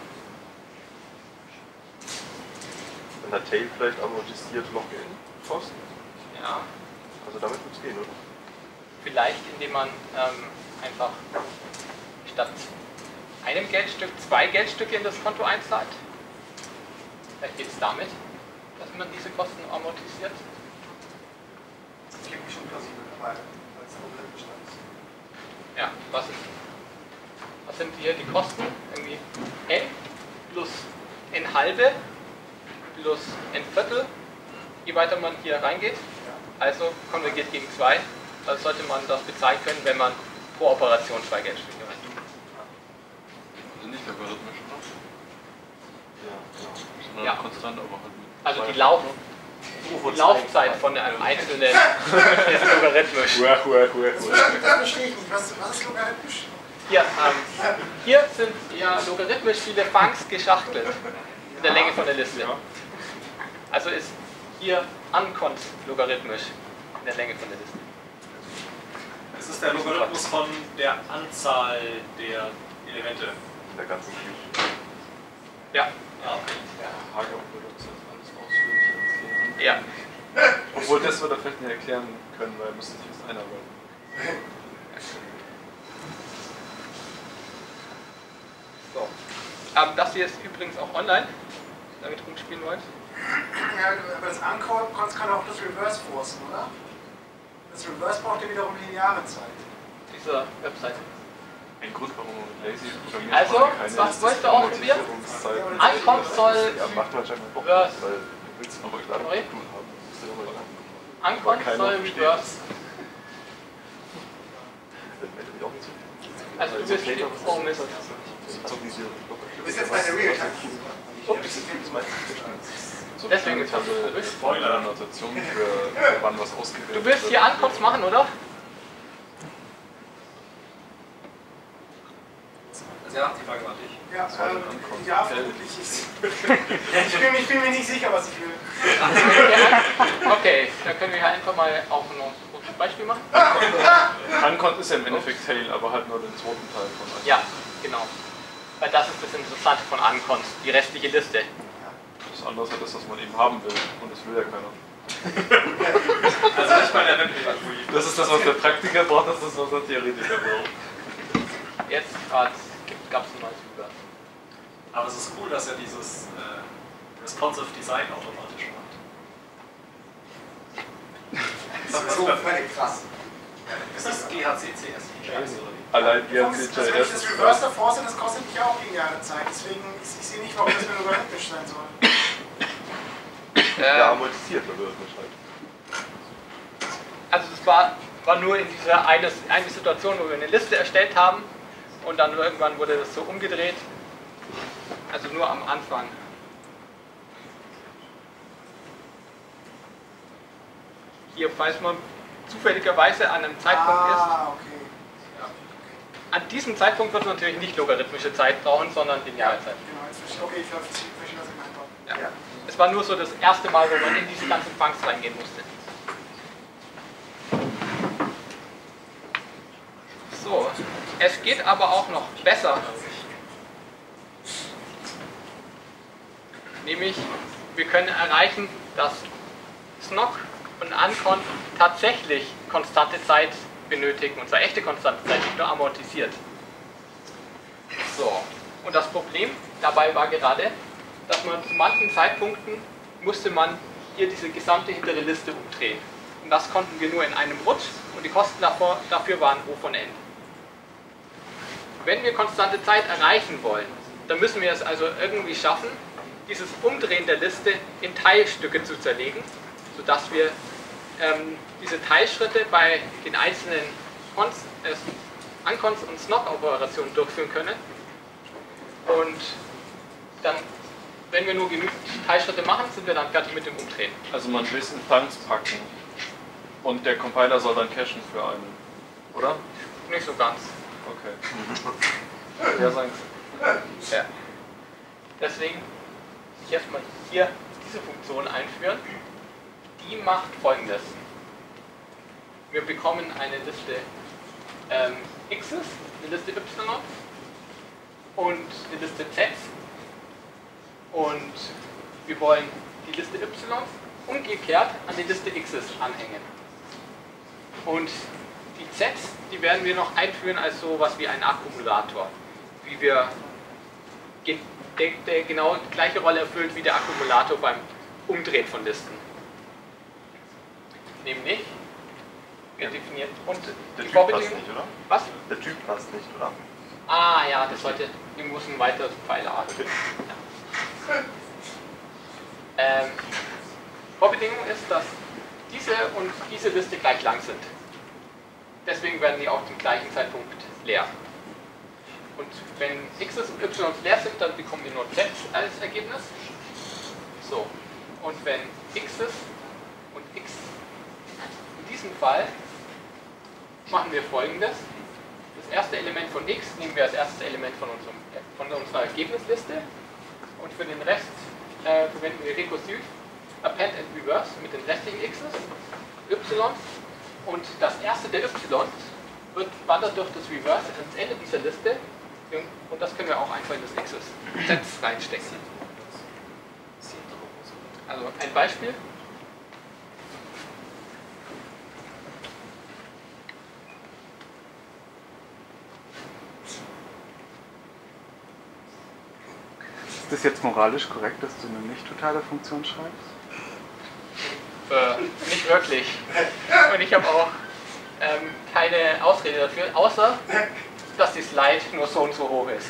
Dann hat Tail vielleicht amortisiert Login-Kosten. Ja. Also damit wird es gehen, oder? Vielleicht indem man ähm, einfach statt einem Geldstück zwei Geldstücke in das Konto einzahlt. Vielleicht geht es damit, dass man diese Kosten amortisiert. Das klingt schon plausibel, weil es algorithmisch ist. Ja, was, ist, was sind hier die Kosten? Irgendwie n plus n halbe plus n Viertel, je weiter man hier reingeht. Also konvergiert gegen zwei. Also sollte man das bezahlen können, wenn man pro Operation zwei Geldstücke reintut. Also nicht logarithmisch, oder? Ja, Sondern Ja. konstant, aber halt mit. Also die, Lauf, die Laufzeit von einem einzelnen ist logarithmisch. Das verstehe ich nicht. Was, was ist logarithmisch? Hier, ähm, hier sind ja logarithmisch viele Funks geschachtelt in der Länge von der Liste. Also ist hier uncont logarithmisch in der Länge von der Liste. Es ist der Logarithmus von der Anzahl der Elemente. in der ganzen Queue. Ja. Hager würde uns das alles ausführlich erklären. Ja. Obwohl, das wird er vielleicht nicht erklären können, weil er müsste sich das einarbeiten. So. Ähm, das hier ist übrigens auch online, damit rumspielen wollt. Ja, aber das Anchor kann auch das Reverse forcen, oder? Das Reverse braucht ja wiederum lineare Zeit. Dieser Webseite. Ein Grund, warum man lazy programmiert. Also, weil keine was wolltest du ausprobieren? Amortisierungszeit- Ankommt soll Ja, macht man scheinbar doch Reverse. nicht, weil du willst aber klar Sorry? zu tun haben. Musst du ja mal sagen. Ankommt keiner soll versteht. Reverse. Das meldet mich auch nicht so. Also du bist die Oh Mist. So diese Du bist jetzt meine Realtime. So Deswegen eine ist das so tolle komisch. Spoiler-Notation für, für wann was ausgewählt Du willst wird. hier Ankommt machen, oder? Ja, die Frage war dich. Ja, soll ähm, denn ankommen? ja, vermutlich ist. ich, bin, ich bin mir nicht sicher, was ich will. Okay, dann können wir hier einfach mal auch noch ein Beispiel machen. Uncont ist ja im Endeffekt Tail, aber halt nur den zweiten Teil von Uncont. Ja, genau. Weil das ist das Interessante von Ankommt, die restliche Liste. Das andere ist halt das, was man eben haben will. Und das will ja keiner. Also nicht bei der Webpädagogik. Das ist das, was der Praktiker braucht, das ist das, was der Theoretiker braucht. Jetzt gerade gab es ein neues Reverse. Aber es ist cool, dass er dieses äh, Responsive Design automatisch macht. Das ist so völlig krass. Ist das G H C C S? Allein G H Das, C das, wenn ich das C Reverse davor sehe, das kostet mich auch lineare Zeit. Deswegen, ich, ich sehe nicht, warum das mir logarithmisch sein soll. Ja, Ähm, amortisiert logarithmisch halt. also das war, war nur in dieser eine, eine Situation, wo wir eine Liste erstellt haben und dann irgendwann wurde das so umgedreht. Also nur am Anfang. Hier, falls man zufälligerweise an einem Zeitpunkt ist. Ah, okay. An diesem Zeitpunkt wird man natürlich nicht logarithmische Zeit brauchen, sondern lineare Zeit. Genau, jetzt verstehe okay, ich verstehe, was ich gemeint habe. Ja. Es Das war nur so das erste Mal, wo man in diese ganzen Funks reingehen musste. So, es geht aber auch noch besser. Nämlich, wir können erreichen, dass S N O C und Unconf tatsächlich konstante Zeit benötigen, und zwar echte konstante Zeit, nicht nur amortisiert. So, und das Problem dabei war gerade, dass man zu manchen Zeitpunkten musste man hier diese gesamte hintere Liste umdrehen. Und das konnten wir nur in einem Rutsch und die Kosten davor, dafür waren O von n. Wenn wir konstante Zeit erreichen wollen, dann müssen wir es also irgendwie schaffen, dieses Umdrehen der Liste in Teilstücke zu zerlegen, sodass wir ähm, diese Teilschritte bei den einzelnen Cons, äh, Uncons und S N O C-Operationen durchführen können. Und dann, wenn wir nur genügend Teilschritte machen, sind wir dann fertig mit dem Umdrehen. Also man will es in Funks packen und der Compiler soll dann cachen für einen, oder? Nicht so ganz. Okay. Ja, sagen Sie. Ja. Deswegen ich erstmal hier diese Funktion einführen. Die macht Folgendes. Wir bekommen eine Liste ähm, X's, eine Liste Y und eine Liste Z. Und wir wollen die Liste Y umgekehrt an die Liste X's anhängen. Und die Z, die werden wir noch einführen als so was wie einen Akkumulator. Wie wir, der, der genau die gleiche Rolle erfüllt wie der Akkumulator beim Umdrehen von Listen. Nämlich, wir definieren und Der die Typ passt Vorbedingung. nicht, oder? Was? Der Typ passt nicht, oder? Ah ja, das sollte, wir müssen weiter Pfeiler Okay. ja. ähm, Vorbedingung ist, dass diese und diese Liste gleich lang sind. Deswegen werden die auch zum gleichen Zeitpunkt leer. Und wenn X's und Y's leer sind, dann bekommen wir nur Z als Ergebnis. So. Und wenn X's und X, in diesem Fall machen wir Folgendes. Das erste Element von X nehmen wir als erstes Element von, unserem, von unserer Ergebnisliste. Und für den Rest äh, verwenden wir rekursiv Append and Reverse mit den restlichen X's, Y. Und das erste der Y wird, wandert durch das Reverse ans Ende dieser Liste. Und das können wir auch einfach in das X's Z reinstecken. Also ein Beispiel. Ist das jetzt moralisch korrekt, dass du eine nicht totale Funktion schreibst? Äh, nicht wirklich. Und ich habe auch ähm, keine Ausrede dafür, außer dass die Slide nur so und so hoch ist.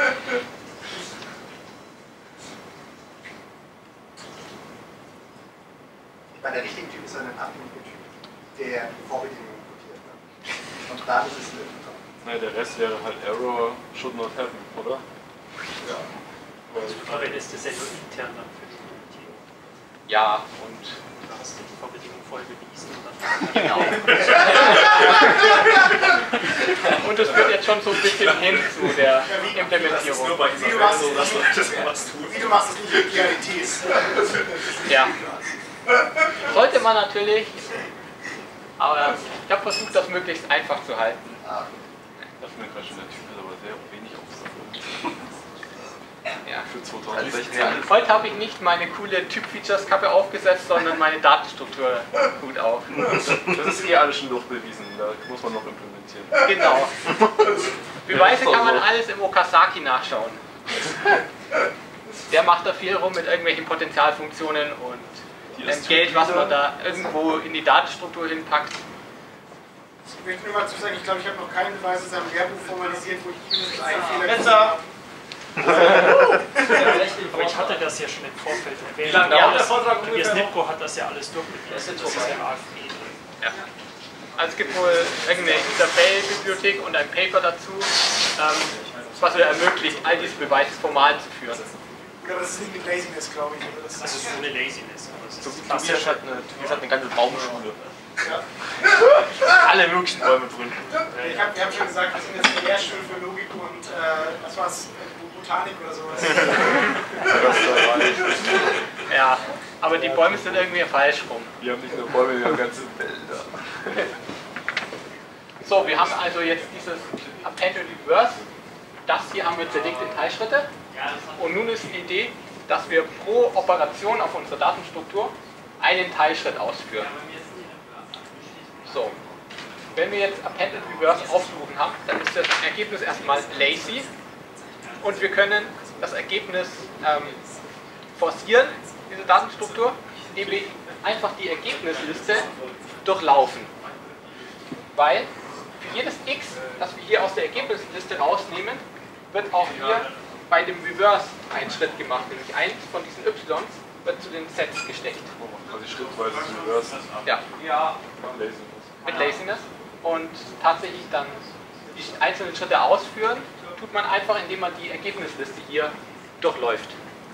Bei der richtigen Typ ist ein abhängiger Typ, der die Vorbedingungen kopiert. Und dann ist es ein Öffner. Nein, der Rest wäre halt Error should not happen, oder? Ja. Aber wenn es das ja nur intern dann für die Implementierung. Ja, und Da hast du die Vorbedingung voll bewiesen. genau. Und es führt jetzt schon so ein bisschen hin zu der Implementierung. Wie du machst Wie du machst es nicht mit P I Ts. Ja. Sollte man natürlich, aber ich habe versucht, das möglichst einfach zu halten. Das ist mir gerade schon der Typ, ist aber sehr wenig aufsaugen. Ja. Für zweitausendsechzehn. Heute habe ich nicht meine coole Typ-Features-Kappe aufgesetzt, sondern meine Datenstruktur gut auf. Das ist eh alles schon durchbewiesen, da muss man noch implementieren. Genau. Beweise kann man alles im Okazaki nachschauen. Der macht da viel rum mit irgendwelchen Potentialfunktionen und dem Geld, was man da irgendwo in die Datenstruktur hinpackt. Ich möchte nur mal zu sagen, ich glaube, ich habe noch keinen Beweis in seinem Lehrbuch formalisiert, wo ich mindestens einen Fehler Besser! Aber ich hatte das ja schon im Vorfeld erwähnt. Wie lange dauert der das, Vortrag Tobias ungefähr? Nipko hat das ja alles durchgeführt. Das ist ja A F P. Ja. Also es gibt wohl irgendeine Isabelle-Bibliothek und ein Paper dazu, ähm, was wieder ermöglicht, all diese Beweise formal zu führen. Ja, das ist nicht mit Laziness, glaube ich. Das Das ist ohne Laziness. Aber es ist Tobias hat eine, Tobias hat eine ganze Baumschule. Ja. Alle möglichen Bäume drin. Ich habe hab schon gesagt, wir sind jetzt eine Lehrschule für Logik und äh, was war's, Botanik oder sowas. Ja, aber die Bäume sind irgendwie falsch rum. Wir haben nicht nur Bäume, wir haben ganze Wälder. So, wir haben also jetzt dieses Append und Reverse. Das hier haben wir zerlegt in Teilschritte. Und nun ist die Idee, dass wir pro Operation auf unserer Datenstruktur einen Teilschritt ausführen. So, wenn wir jetzt Append und Reverse aufgerufen haben, dann ist das Ergebnis erstmal lazy und wir können das Ergebnis ähm, forcieren, diese Datenstruktur, indem wir einfach die Ergebnisliste durchlaufen. Weil für jedes x, das wir hier aus der Ergebnisliste rausnehmen, wird auch hier bei dem Reverse ein Schritt gemacht, nämlich eins von diesen y's wird zu den Sets gesteckt. Also schrittweise Reverse. Ja. Ja. Mit Laziness. Mit Laziness. Und tatsächlich dann die einzelnen Schritte ausführen, tut man einfach, indem man die Ergebnisliste hier durchläuft.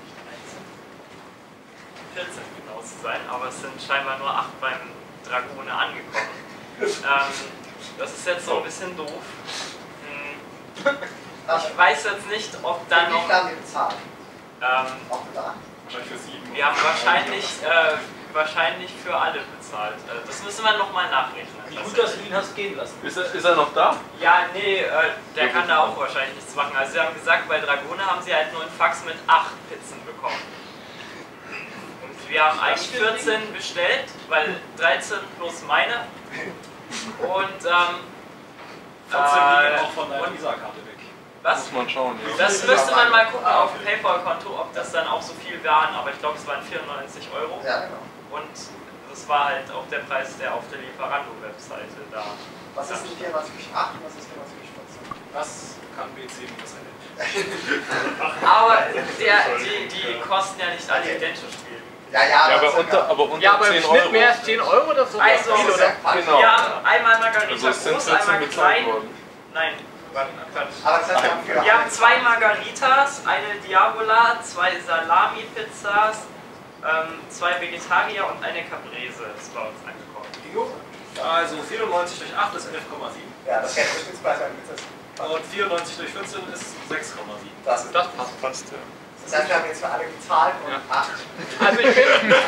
vierzehn genau zu sein, aber es sind scheinbar nur acht beim Dragone angekommen. ähm, das ist jetzt so ein bisschen doof. Hm. Ich weiß jetzt nicht, ob dann noch... Wie viel haben wir bezahlt? Ähm, Auch da? Wahrscheinlich für sieben. wir haben wahrscheinlich, äh, wahrscheinlich für alle bezahlt. Äh, das müssen wir nochmal nachrechnen. Wie gut, dass du ihn hast gehen lassen. Ist er, ist er noch da? Ja, nee, äh, der kann da auch wahrscheinlich nichts machen. Also sie haben gesagt, bei Dragone haben sie halt nur einen Fax mit acht Pizzen bekommen. Und wir haben eigentlich vierzehn bestellt, weil dreizehn plus meine. Und ähm, vierzehn liegen äh, auch von deiner und- Visa-Karte weg. was? Muss man schauen, ja. Das müsste man mal gucken auf dem PayPal-Konto, ob das dann auch so viel waren, aber ich glaube, es waren vierundneunzig Euro. Ja, genau. Und das war halt auch der Preis, der auf der Lieferando-Webseite da. Was ist denn vierundneunzig durch acht und was ist vierundneunzig durch vierzehn? Was kann B C minus N? Aber der, die, die kosten ja nicht alle identisch viel. Ja, ja, Ja, das aber ist ja unter, klar. aber unter Ja, aber im zehn Schnitt Euro. mehr als zehn Euro oder so? Also, viel, oder? Genau. Wir haben einmal Margarita Also es sind groß, vierzehn einmal bezahlt klein. worden. Nein, warte, Quatsch. Aber das heißt, wir haben für Wir haben zwei Margaritas, eine Diavola, zwei Salami-Pizzas, ähm, zwei Vegetarier und eine Caprese ist bei uns angekommen. Also vierundneunzig durch acht ist elf Komma sieben. Ja, das kennt der Schnittpreis ein Witz. Und vierundneunzig durch vierzehn ist sechs Komma sieben. Das ist Das passt. Passt, ja. Das heißt, wir haben jetzt für alle gezahlt und Ja. acht. Also ich bin...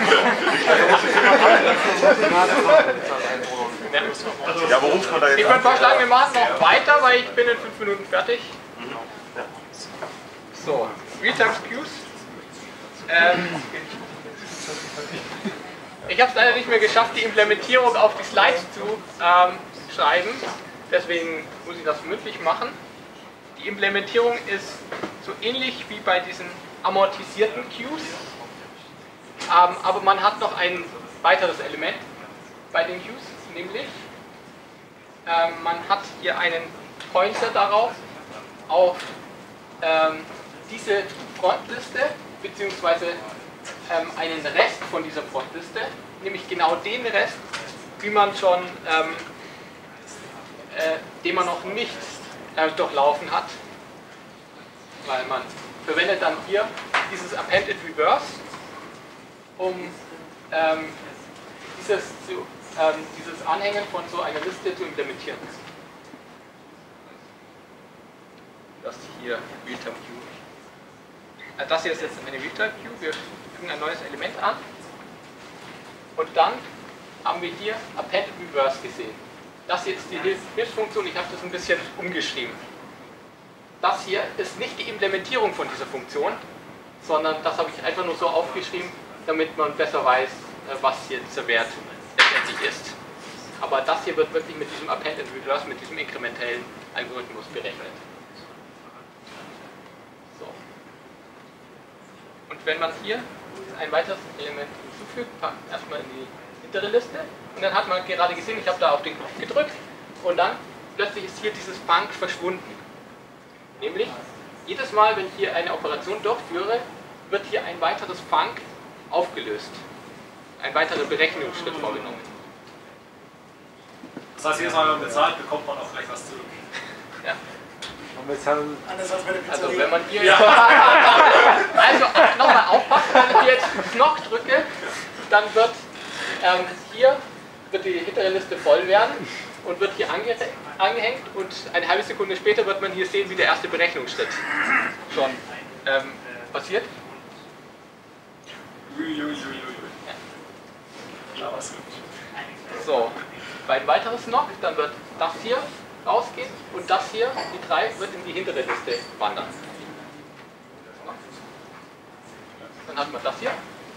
Ja, warum man da jetzt Ich würde vorschlagen, wir machen noch weiter, weil ich bin in fünf Minuten fertig. So, Realtime Queues. Ähm, ich habe es leider nicht mehr geschafft, die Implementierung auf die Slides zu ähm, schreiben. Deswegen muss ich das mündlich machen. Die Implementierung ist so ähnlich wie bei diesen amortisierten Queues. Ähm, aber man hat noch ein weiteres Element bei den Queues, nämlich ähm, man hat hier einen Pointer darauf, auf ähm, diese Frontliste, beziehungsweise ähm, einen Rest von dieser Frontliste, nämlich genau den Rest, wie man schon, ähm, äh, den man noch nicht äh, durchlaufen hat, weil man verwendet dann hier dieses Append and Reverse, um ähm, dieses, zu, ähm, dieses Anhängen von so einer Liste zu implementieren. Das hier Realtime Queue. Äh, das hier ist jetzt eine Realtime Queue. Wir fügen ein neues Element an. Und dann haben wir hier Append and Reverse gesehen. Das hier ist die Hilfsfunktion. Ich habe das ein bisschen umgeschrieben. Das hier ist nicht die Implementierung von dieser Funktion, sondern das habe ich einfach nur so aufgeschrieben, damit man besser weiß, was hier dieser Wert letztendlich ist. Aber das hier wird wirklich mit diesem Append and Reverse, mit diesem inkrementellen Algorithmus berechnet. So. Und wenn man hier ein weiteres Element hinzufügt, packt erstmal in die hintere Liste und dann hat man gerade gesehen, ich habe da auf den Knopf gedrückt und dann plötzlich ist hier dieses Func verschwunden. Nämlich, jedes Mal, wenn ich hier eine Operation durchführe, wird hier ein weiteres Func aufgelöst. Ein weiterer Berechnungsschritt vorgenommen. Das heißt, jedes Mal, wenn man bezahlt, bekommt man auch gleich was zurück. Ja. Anders als bei der Pizzeria. Also wenn man hier... Also nochmal aufpassen, wenn ich jetzt Knock drücke, dann wird ähm, hier wird die hintere Liste voll werden und wird hier ange angehängt und eine halbe Sekunde später wird man hier sehen, wie der erste Berechnungsschritt schon ähm, passiert. So, bei ein weiteres Knock, dann wird das hier rausgehen und das hier, die drei, wird in die hintere Liste wandern. Dann hat man das hier.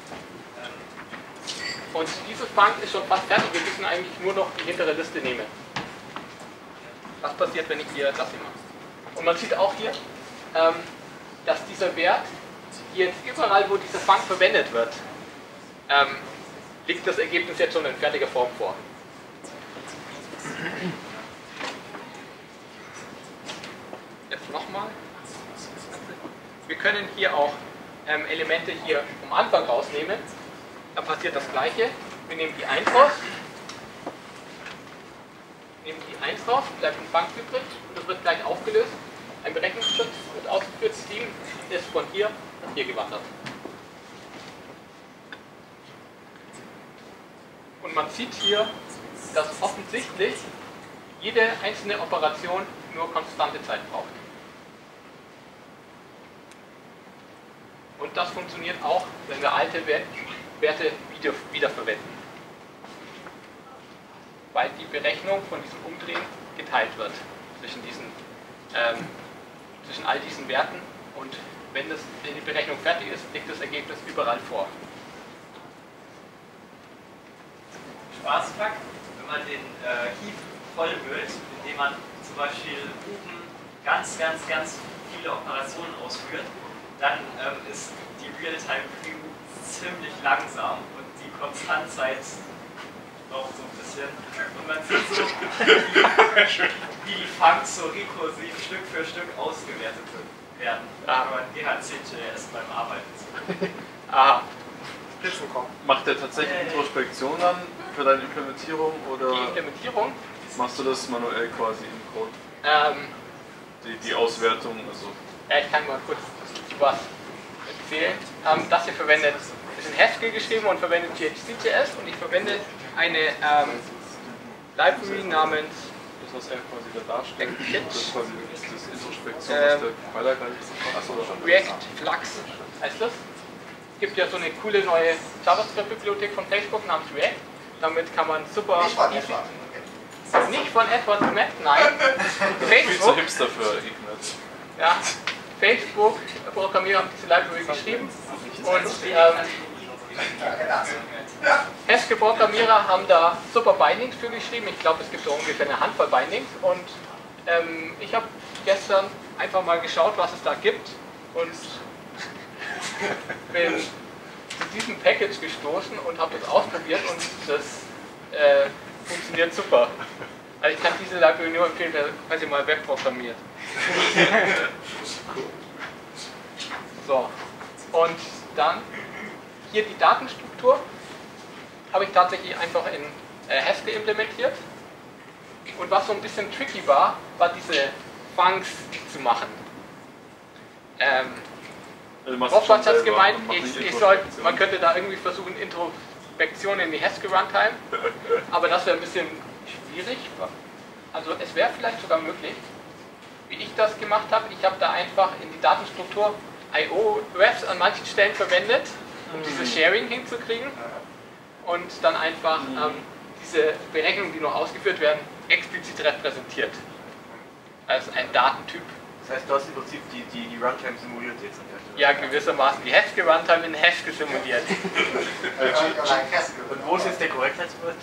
Und dieses Funk ist schon fast fertig, wir müssen eigentlich nur noch die hintere Liste nehmen. Was passiert, wenn ich hier das hier mache? Und man sieht auch hier, ähm, dass dieser Wert jetzt überall, wo dieser Funk verwendet wird, ähm, liegt das Ergebnis jetzt schon in fertiger Form vor. Jetzt nochmal. Wir können hier auch ähm, Elemente hier vom Anfang rausnehmen. Dann passiert das Gleiche. Wir nehmen die eins raus. Nehmen die eins raus, bleibt ein Funk übrig und das wird gleich aufgelöst. Ein Berechnungsschritt wird ausgeführt. sieben ist von hier nach hier gewandert. Und man sieht hier, dass offensichtlich jede einzelne Operation nur konstante Zeit braucht. Und das funktioniert auch, wenn wir alte Werte wieder, wiederverwenden. Weil die Berechnung von diesem Umdrehen geteilt wird zwischen, diesen, ähm, zwischen all diesen Werten. Und wenn, das, wenn die Berechnung fertig ist, liegt das Ergebnis überall vor. Spaßfakt, wenn man den äh, Heap vollmüllt, indem man zum Beispiel oben ganz, ganz, ganz viele Operationen ausführt, dann ähm, ist die Realtime-View ziemlich langsam und die Konstantzeit auch so ein bisschen. Und man sieht so, wie, wie die Funks so rekursiv Stück für Stück ausgewertet werden, wenn man G H C J S beim Arbeiten sieht. Aha. Macht der tatsächlich Introspektion dann für deine Implementierung oder Die Implementierung? machst du das manuell quasi im Code? Ähm, Die, die Auswertung, also. Ja, ich kann mal kurz was erzählen. Ähm, das hier verwendet, ist in Haskell geschrieben und verwendet G H C J S und ich verwende eine ähm, Library namens Das, was er quasi da darstellt, Package. das ist quasi das Introspektion, Ähm, was der Compiler gar nicht so Achso, schon. React Flux heißt das. Es gibt ja so eine coole neue JavaScript-Bibliothek von Facebook namens React. Damit kann man super Nicht von easy, Edward. nicht von Edward Mac, nein. Viel zu Facebook, hipster für Ignat. ja, Facebook-Programmierer haben diese Library geschrieben und ähm, Haskell-Programmierer haben da super Bindings für geschrieben. Ich glaube, es gibt so ungefähr eine Handvoll Bindings und ähm, ich habe gestern einfach mal geschaut, was es da gibt und bin zu diesem Package gestoßen und habe das ausprobiert und das äh, funktioniert super. Also ich kann diese Library nur empfehlen, wer quasi mal Web programmiert. So, und dann hier die Datenstruktur habe ich tatsächlich einfach in äh, Haskell implementiert. Und was so ein bisschen tricky war, war diese Funks zu machen. Ähm, Rothbard hat es gemeint, ich, ich soll, man könnte da irgendwie versuchen, Introspektion in die Haskell Runtime, aber das wäre ein bisschen schwierig. Also es wäre vielleicht sogar möglich, wie ich das gemacht habe. Ich habe da einfach in die Datenstruktur I O-Refs an manchen Stellen verwendet, um dieses Sharing hinzukriegen und dann einfach ähm, diese Berechnungen, die noch ausgeführt werden, explizit repräsentiert als ein Datentyp. Das heißt, du hast im Prinzip die, die, die Runtime simuliert jetzt an der Stelle. Ja, gewissermaßen die Haskell Runtime in Haskell simuliert. Und wo ist jetzt der Korrektheitsbeweis?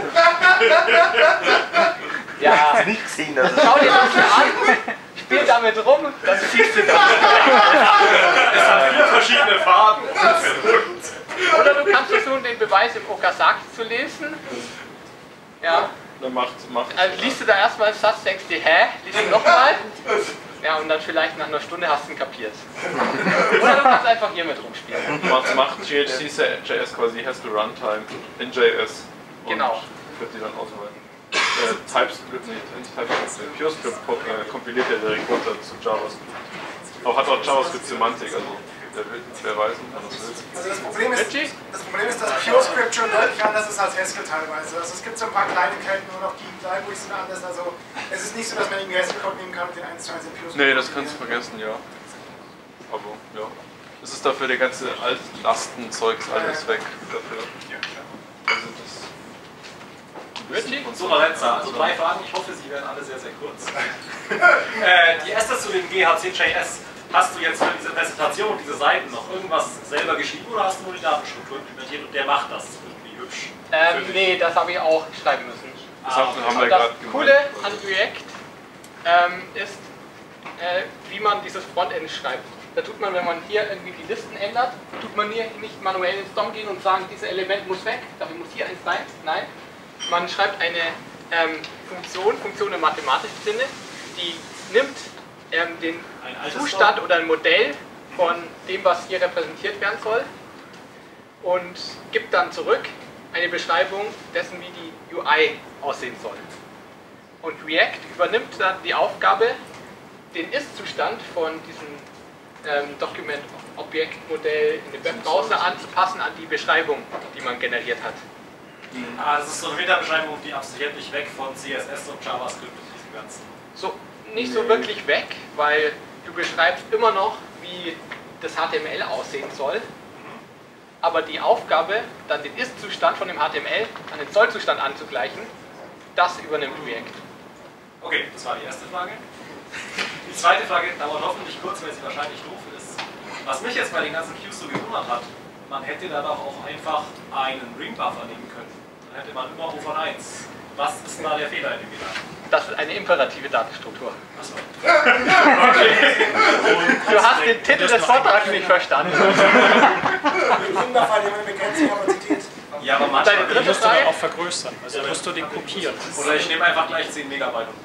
Ja, Nicht gesehen, das ist schau dir das mal an, spiel damit rum, dann siehst du das. Es hat vier verschiedene Farben. Oder du kannst versuchen, den Beweis im Okazaki zu lesen. Ja. Dann macht, macht Also liest du da erstmal einen Satz, denkst dir, hä? Liest du nochmal? Ja, und dann vielleicht nach einer Stunde hast du ihn kapiert. Oder du kannst einfach hier mit rumspielen. macht, macht G H C J S quasi Haskell Runtime in J S. Und Genau. wird die dann ausweiten. Äh, TypeScript, nee, nicht TypeScript, PureScript äh, kompiliert ja direkt runter zu JavaScript. Auch hat auch JavaScript-Semantik, also der will, wer weiß, kann das will. Also das Problem ist, das Problem ist, dass PureScript schon deutlich anders ist als Haskell teilweise. Also es gibt so ein paar Kleinigkeiten, nur noch die Libraries sind anders. Also es ist nicht so, dass man den Haskell-Code nehmen kann und den eins zu eins in PureScript. Nee, das kannst du vergessen, ja. Aber, ja. Das ist dafür der ganze Altlastenzeugs alles weg. Dafür. Also das Und so, Lorenza, also drei Fragen. Ich hoffe, sie werden alle sehr, sehr kurz. äh, die erste zu dem G H C J S. Hast du jetzt für diese Präsentation, diese Seiten noch irgendwas selber geschrieben oder hast du nur die Datenstruktur implementiert und der macht das irgendwie hübsch? Ähm, nee, das habe ich auch schreiben müssen. Das haben, haben wir das gerade Coole an React ähm, ist, äh, wie man dieses Frontend schreibt. Da tut man, wenn man hier irgendwie die Listen ändert, tut man hier nicht manuell ins D O M gehen und sagen, dieses Element muss weg, dafür muss hier eins sein. Nein, man schreibt eine ähm, Funktion, Funktion im mathematischen Sinne, die nimmt ähm, den Zustand oder ein Modell von dem, was hier repräsentiert werden soll und gibt dann zurück eine Beschreibung dessen, wie die U I aussehen soll. Und React übernimmt dann die Aufgabe, den Ist-Zustand von diesem ähm, Document-Objekt-Modell in dem Webbrowser anzupassen an die Beschreibung, die man generiert hat. Ah, das ist so eine Meta-Beschreibung, die abstrahiert nicht weg von C S S und JavaScript und diesem ganzen. So, nicht so wirklich weg, weil du beschreibst immer noch, wie das H T M L aussehen soll. Aber die Aufgabe, dann den Ist-Zustand von dem H T M L an den Soll-Zustand anzugleichen, das übernimmt React. Okay, das war die erste Frage. Die zweite Frage dauert hoffentlich kurz, weil sie wahrscheinlich doof ist. Was mich jetzt bei den ganzen Queues so gewundert hat, man hätte da doch auch einfach einen Ring-Buffer nehmen können. Dann hätte man immer O von eins. Was ist da der Fehler in dem Gedanken? Das ist eine imperative Datenstruktur. Achso. Okay. Du hast den Titel des Vortrags nicht verstanden. Ring-Buffer, die haben eine begrenzte Kapazität. Ja, aber manchmal Den dritte musst du Frage? dann auch vergrößern. Also musst du den kopieren. Oder ich nehme einfach gleich zehn Megabyte und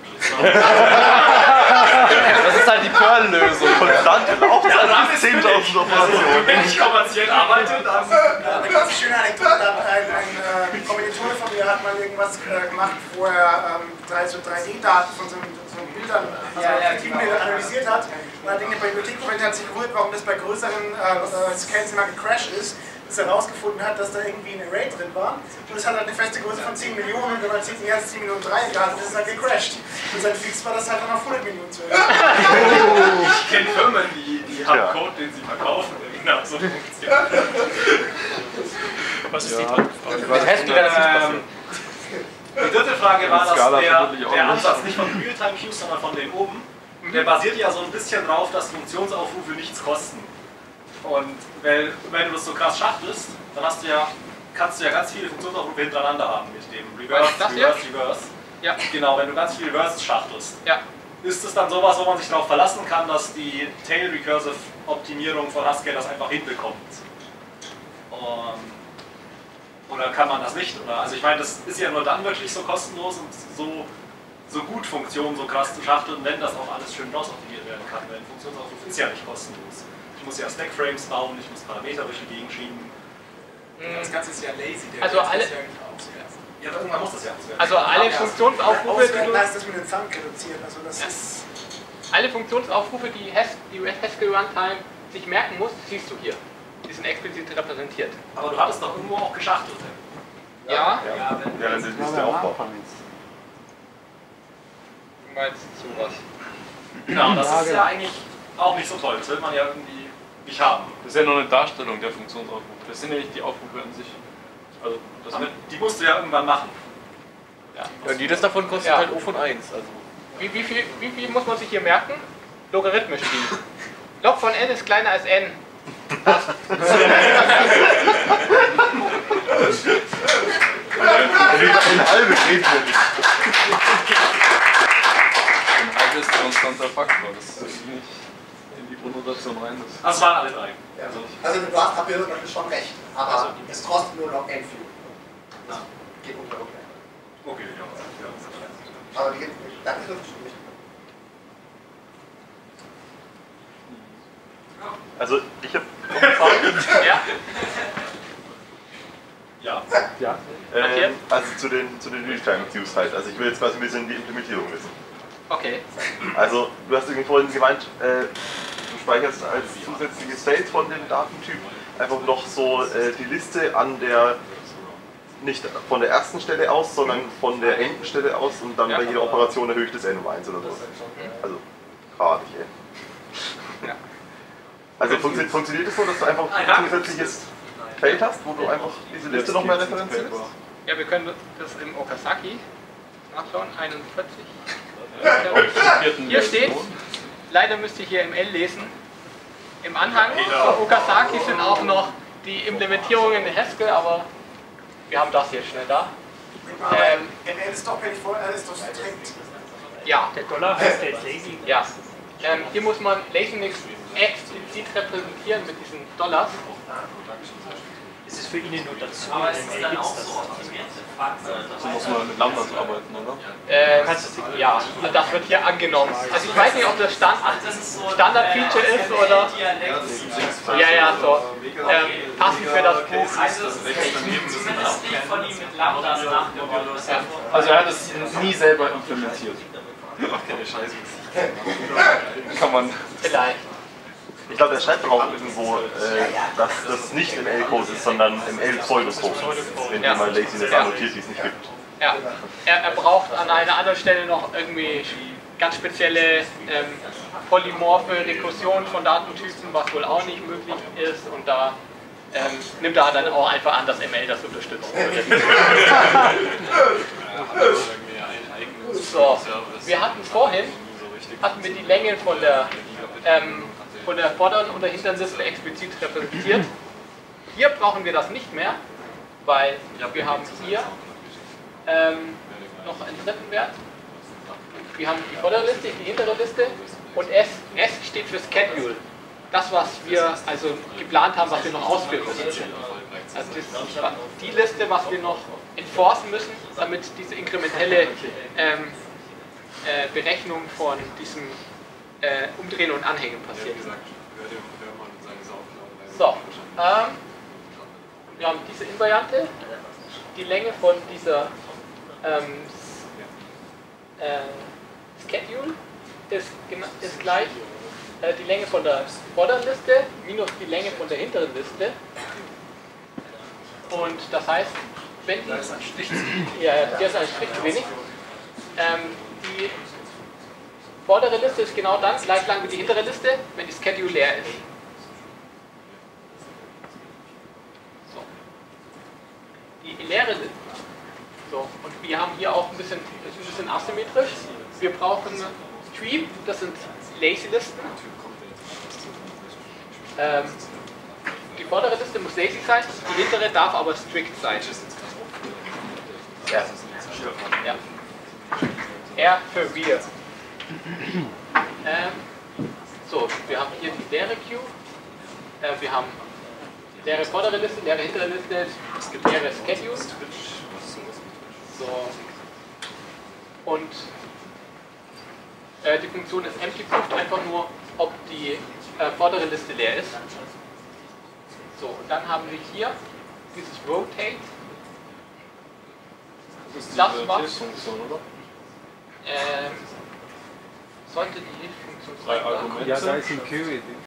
Das ist halt die Perl-Lösung. Konstant Laufzeit Ja, bis zehntausend Operationen. wenn ich kommerziell arbeite, dann... Ja, eine ganz schöne Anekdote. Ein, ein äh, Kommilitone von mir hat mal irgendwas äh, gemacht, wo er ähm, drei, so drei D-Daten von so, so Bildern, also Ja, ja, Fiktivbilder analysiert hat. Und hat in der Bibliothek verwendet, hat sich gewundert, warum das bei größeren äh, Scans immer gecrashed ist. Bis er herausgefunden hat, dass da irgendwie ein Array drin war. Und es hat halt eine feste Größe von zehn Millionen. Und wenn man zehn Millionen drei gehabt, das ist halt gecrashed. Und sein Fix war das halt dann auf hundert Millionen zu erhöhen. Ich kenne Firmen, die, die haben Code, den sie verkaufen. Genau, so funktioniert. Was ist die Ja. dritte Frage? Mit Haskell wäre das nicht passiert. Die dritte Frage war, dass Skala der, vermutlich auch der nicht. Ansatz nicht von Realtime-Queues, sondern von den oben, der basiert ja so ein bisschen drauf, dass Funktionsaufrufe nichts kosten. Und weil, wenn du das so krass schachtelst, dann hast du ja, kannst du ja ganz viele Funktionsaufrufe hintereinander haben mit dem Reverse, Was ist das hier? Reverse, Reverse. Ja. Genau, wenn du ganz viele Reverses schachtelst. Ja. Ist es dann sowas, wo man sich darauf verlassen kann, dass die Tail-Recursive-Optimierung von Haskell das einfach hinbekommt? Und oder kann man das nicht? Oder? Also ich meine, das ist ja nur dann wirklich so kostenlos und so, so gut Funktionen so krass zu schachteln, wenn das auch alles schön rausoptimiert werden kann. Weil ein Funktionsaufruf ist ja nicht kostenlos. Ich muss ja Stackframes bauen, ich muss Parameter durch die Gegend schieben. Das Ganze ist ja lazy. Der Also alle, Ja, aber irgendwann muss das ja auswerten. also alle Funktionsaufrufe, die du, heißt, dass wir den Thumb reduzieren. Also das Ja. ist alle Funktionsaufrufe, die Has- die Haskell Runtime sich merken muss, siehst du hier. Die sind explizit repräsentiert. Aber du hattest doch irgendwo auch geschachtelt. Ja? Ja, wenn, Ja, dann ist der Aufbau. Du meinst sowas. genau, das ist ja eigentlich auch nicht so toll. Das will man ja irgendwie nicht haben. Das ist ja nur eine Darstellung der Funktionsaufrufe. Das sind ja nicht die Aufrufe an sich. Also, das Aber die musst du ja irgendwann machen. Ja. Ja, jedes davon kostet Ja. halt O von eins. Also. Wie, wie, viel, wie viel muss man sich hier merken? Logarithmisch viel. Log von n ist kleiner als n. Eine halbe reden wir nicht. ein halbes konstanter Faktor. Das ist nicht in die Notation rein. Das Also waren alle drei. Ja. Also du hast Abbildung natürlich schon recht, aber es kostet nur noch n viel. Das geht unter Log n. Okay, ja. ja. Aber die geht nicht. Das ist nicht. Also ich habe noch eine Frage. Ja? Ja. Ja. Ähm, also zu den, zu den Realtime-Queues halt. Also ich will jetzt quasi ein bisschen die Implementierung wissen. Okay. Also du hast irgendwie vorhin gemeint, äh, du speicherst als zusätzliche State von dem Datentyp einfach noch so äh, die Liste an der, nicht von der ersten Stelle aus, sondern von der Endenstelle aus und dann Ja. bei jeder Operation erhöhe ich das n um eins oder so. Also gerade, ey. Ja. Also funktio funktioniert es so, dass du einfach ein zusätzliches Feld hast, wo du einfach diese Liste noch mehr referenzierst? Ja, wir können das im Okazaki nachschauen, einundvierzig. Hier steht, leider müsst ihr hier im L lesen, im Anhang von Okazaki sind auch noch die Implementierungen in Haskell, aber wir haben das hier schnell da. Ähm, M L ist doch nicht voll, ist doch strikt. Ja. Der Dollar heißt jetzt Lazy. Ja. Ähm, hier muss man Laziness explizit repräsentieren mit diesen Dollars. Ist es für ihn eine Notation? Aber es M ist L dann gibt's auch das? so optimiert. So muss man mit Lambdas arbeiten, oder? Ähm, ja, das wird hier angenommen. Also ich weiß nicht, ob das Stand Standard-Feature ist oder... Ja, ja, so. Ähm, passend für das Buch. Also zumindest nicht von ihm mit Lambdas nachgebaut. Ja. Also er hat es nie selber implementiert. Macht keine Scheiße. Kann man. Vielleicht. Ich glaube, er schreibt auch irgendwo, äh, dass das nicht M L-Code ist, sondern M L-Pseudocode, wenn Ja. jemand Laziness Ja. annotiert, die es nicht gibt. Ja. Er, er braucht an einer anderen Stelle noch irgendwie ganz spezielle ähm, polymorphe Rekursion von Datentypen, was wohl auch nicht möglich ist, und da ähm, nimmt er dann auch einfach an, dass M L das unterstützen würde. So, wir hatten vorhin hatten wir die Länge von der ähm, von der vorderen und der hinteren Liste explizit repräsentiert. Hier brauchen wir das nicht mehr, weil wir haben hier ähm, noch einen dritten Wert. Wir haben die vordere Liste, die hintere Liste, und S, S steht für Schedule. Das, was wir also geplant haben, was wir noch ausführen müssen. Also das ist die Liste, was wir noch enforcen müssen, damit diese inkrementelle ähm, äh, Berechnung von diesem äh, Umdrehen und Anhängen passiert. So, ähm, wir haben diese Invariante, die Länge von dieser ähm, äh, Schedule ist, ist gleich äh, die Länge von der vorderen Liste minus die Länge von der hinteren Liste. Und das heißt, wenn die, ja, hier ist ein Strich zu wenig, ähm, die vordere Liste ist genau dann gleich lang wie die hintere Liste, wenn die Schedule leer ist. So. Die leere Liste. So, und wir haben hier auch ein bisschen, ist ein bisschen asymmetrisch. Wir brauchen Tree, das sind Lazy Listen. Ähm, die vordere Liste muss lazy sein, die hintere darf aber strict sein. Ja. Ja. R für real. Ähm, so, wir haben hier die leere Queue. Äh, wir haben leere vordere Liste, leere hintere Liste, leere Schedule. So. Und äh, die Funktion ist empty prüft einfach nur, ob die äh, vordere Liste leer ist. So, und dann haben wir hier dieses Rotate. Das ist die Das macht, Funktion, oder? ähm, sollte die Hilfsfunktion Drei sein. Argumente. Ja, da ist ein Query.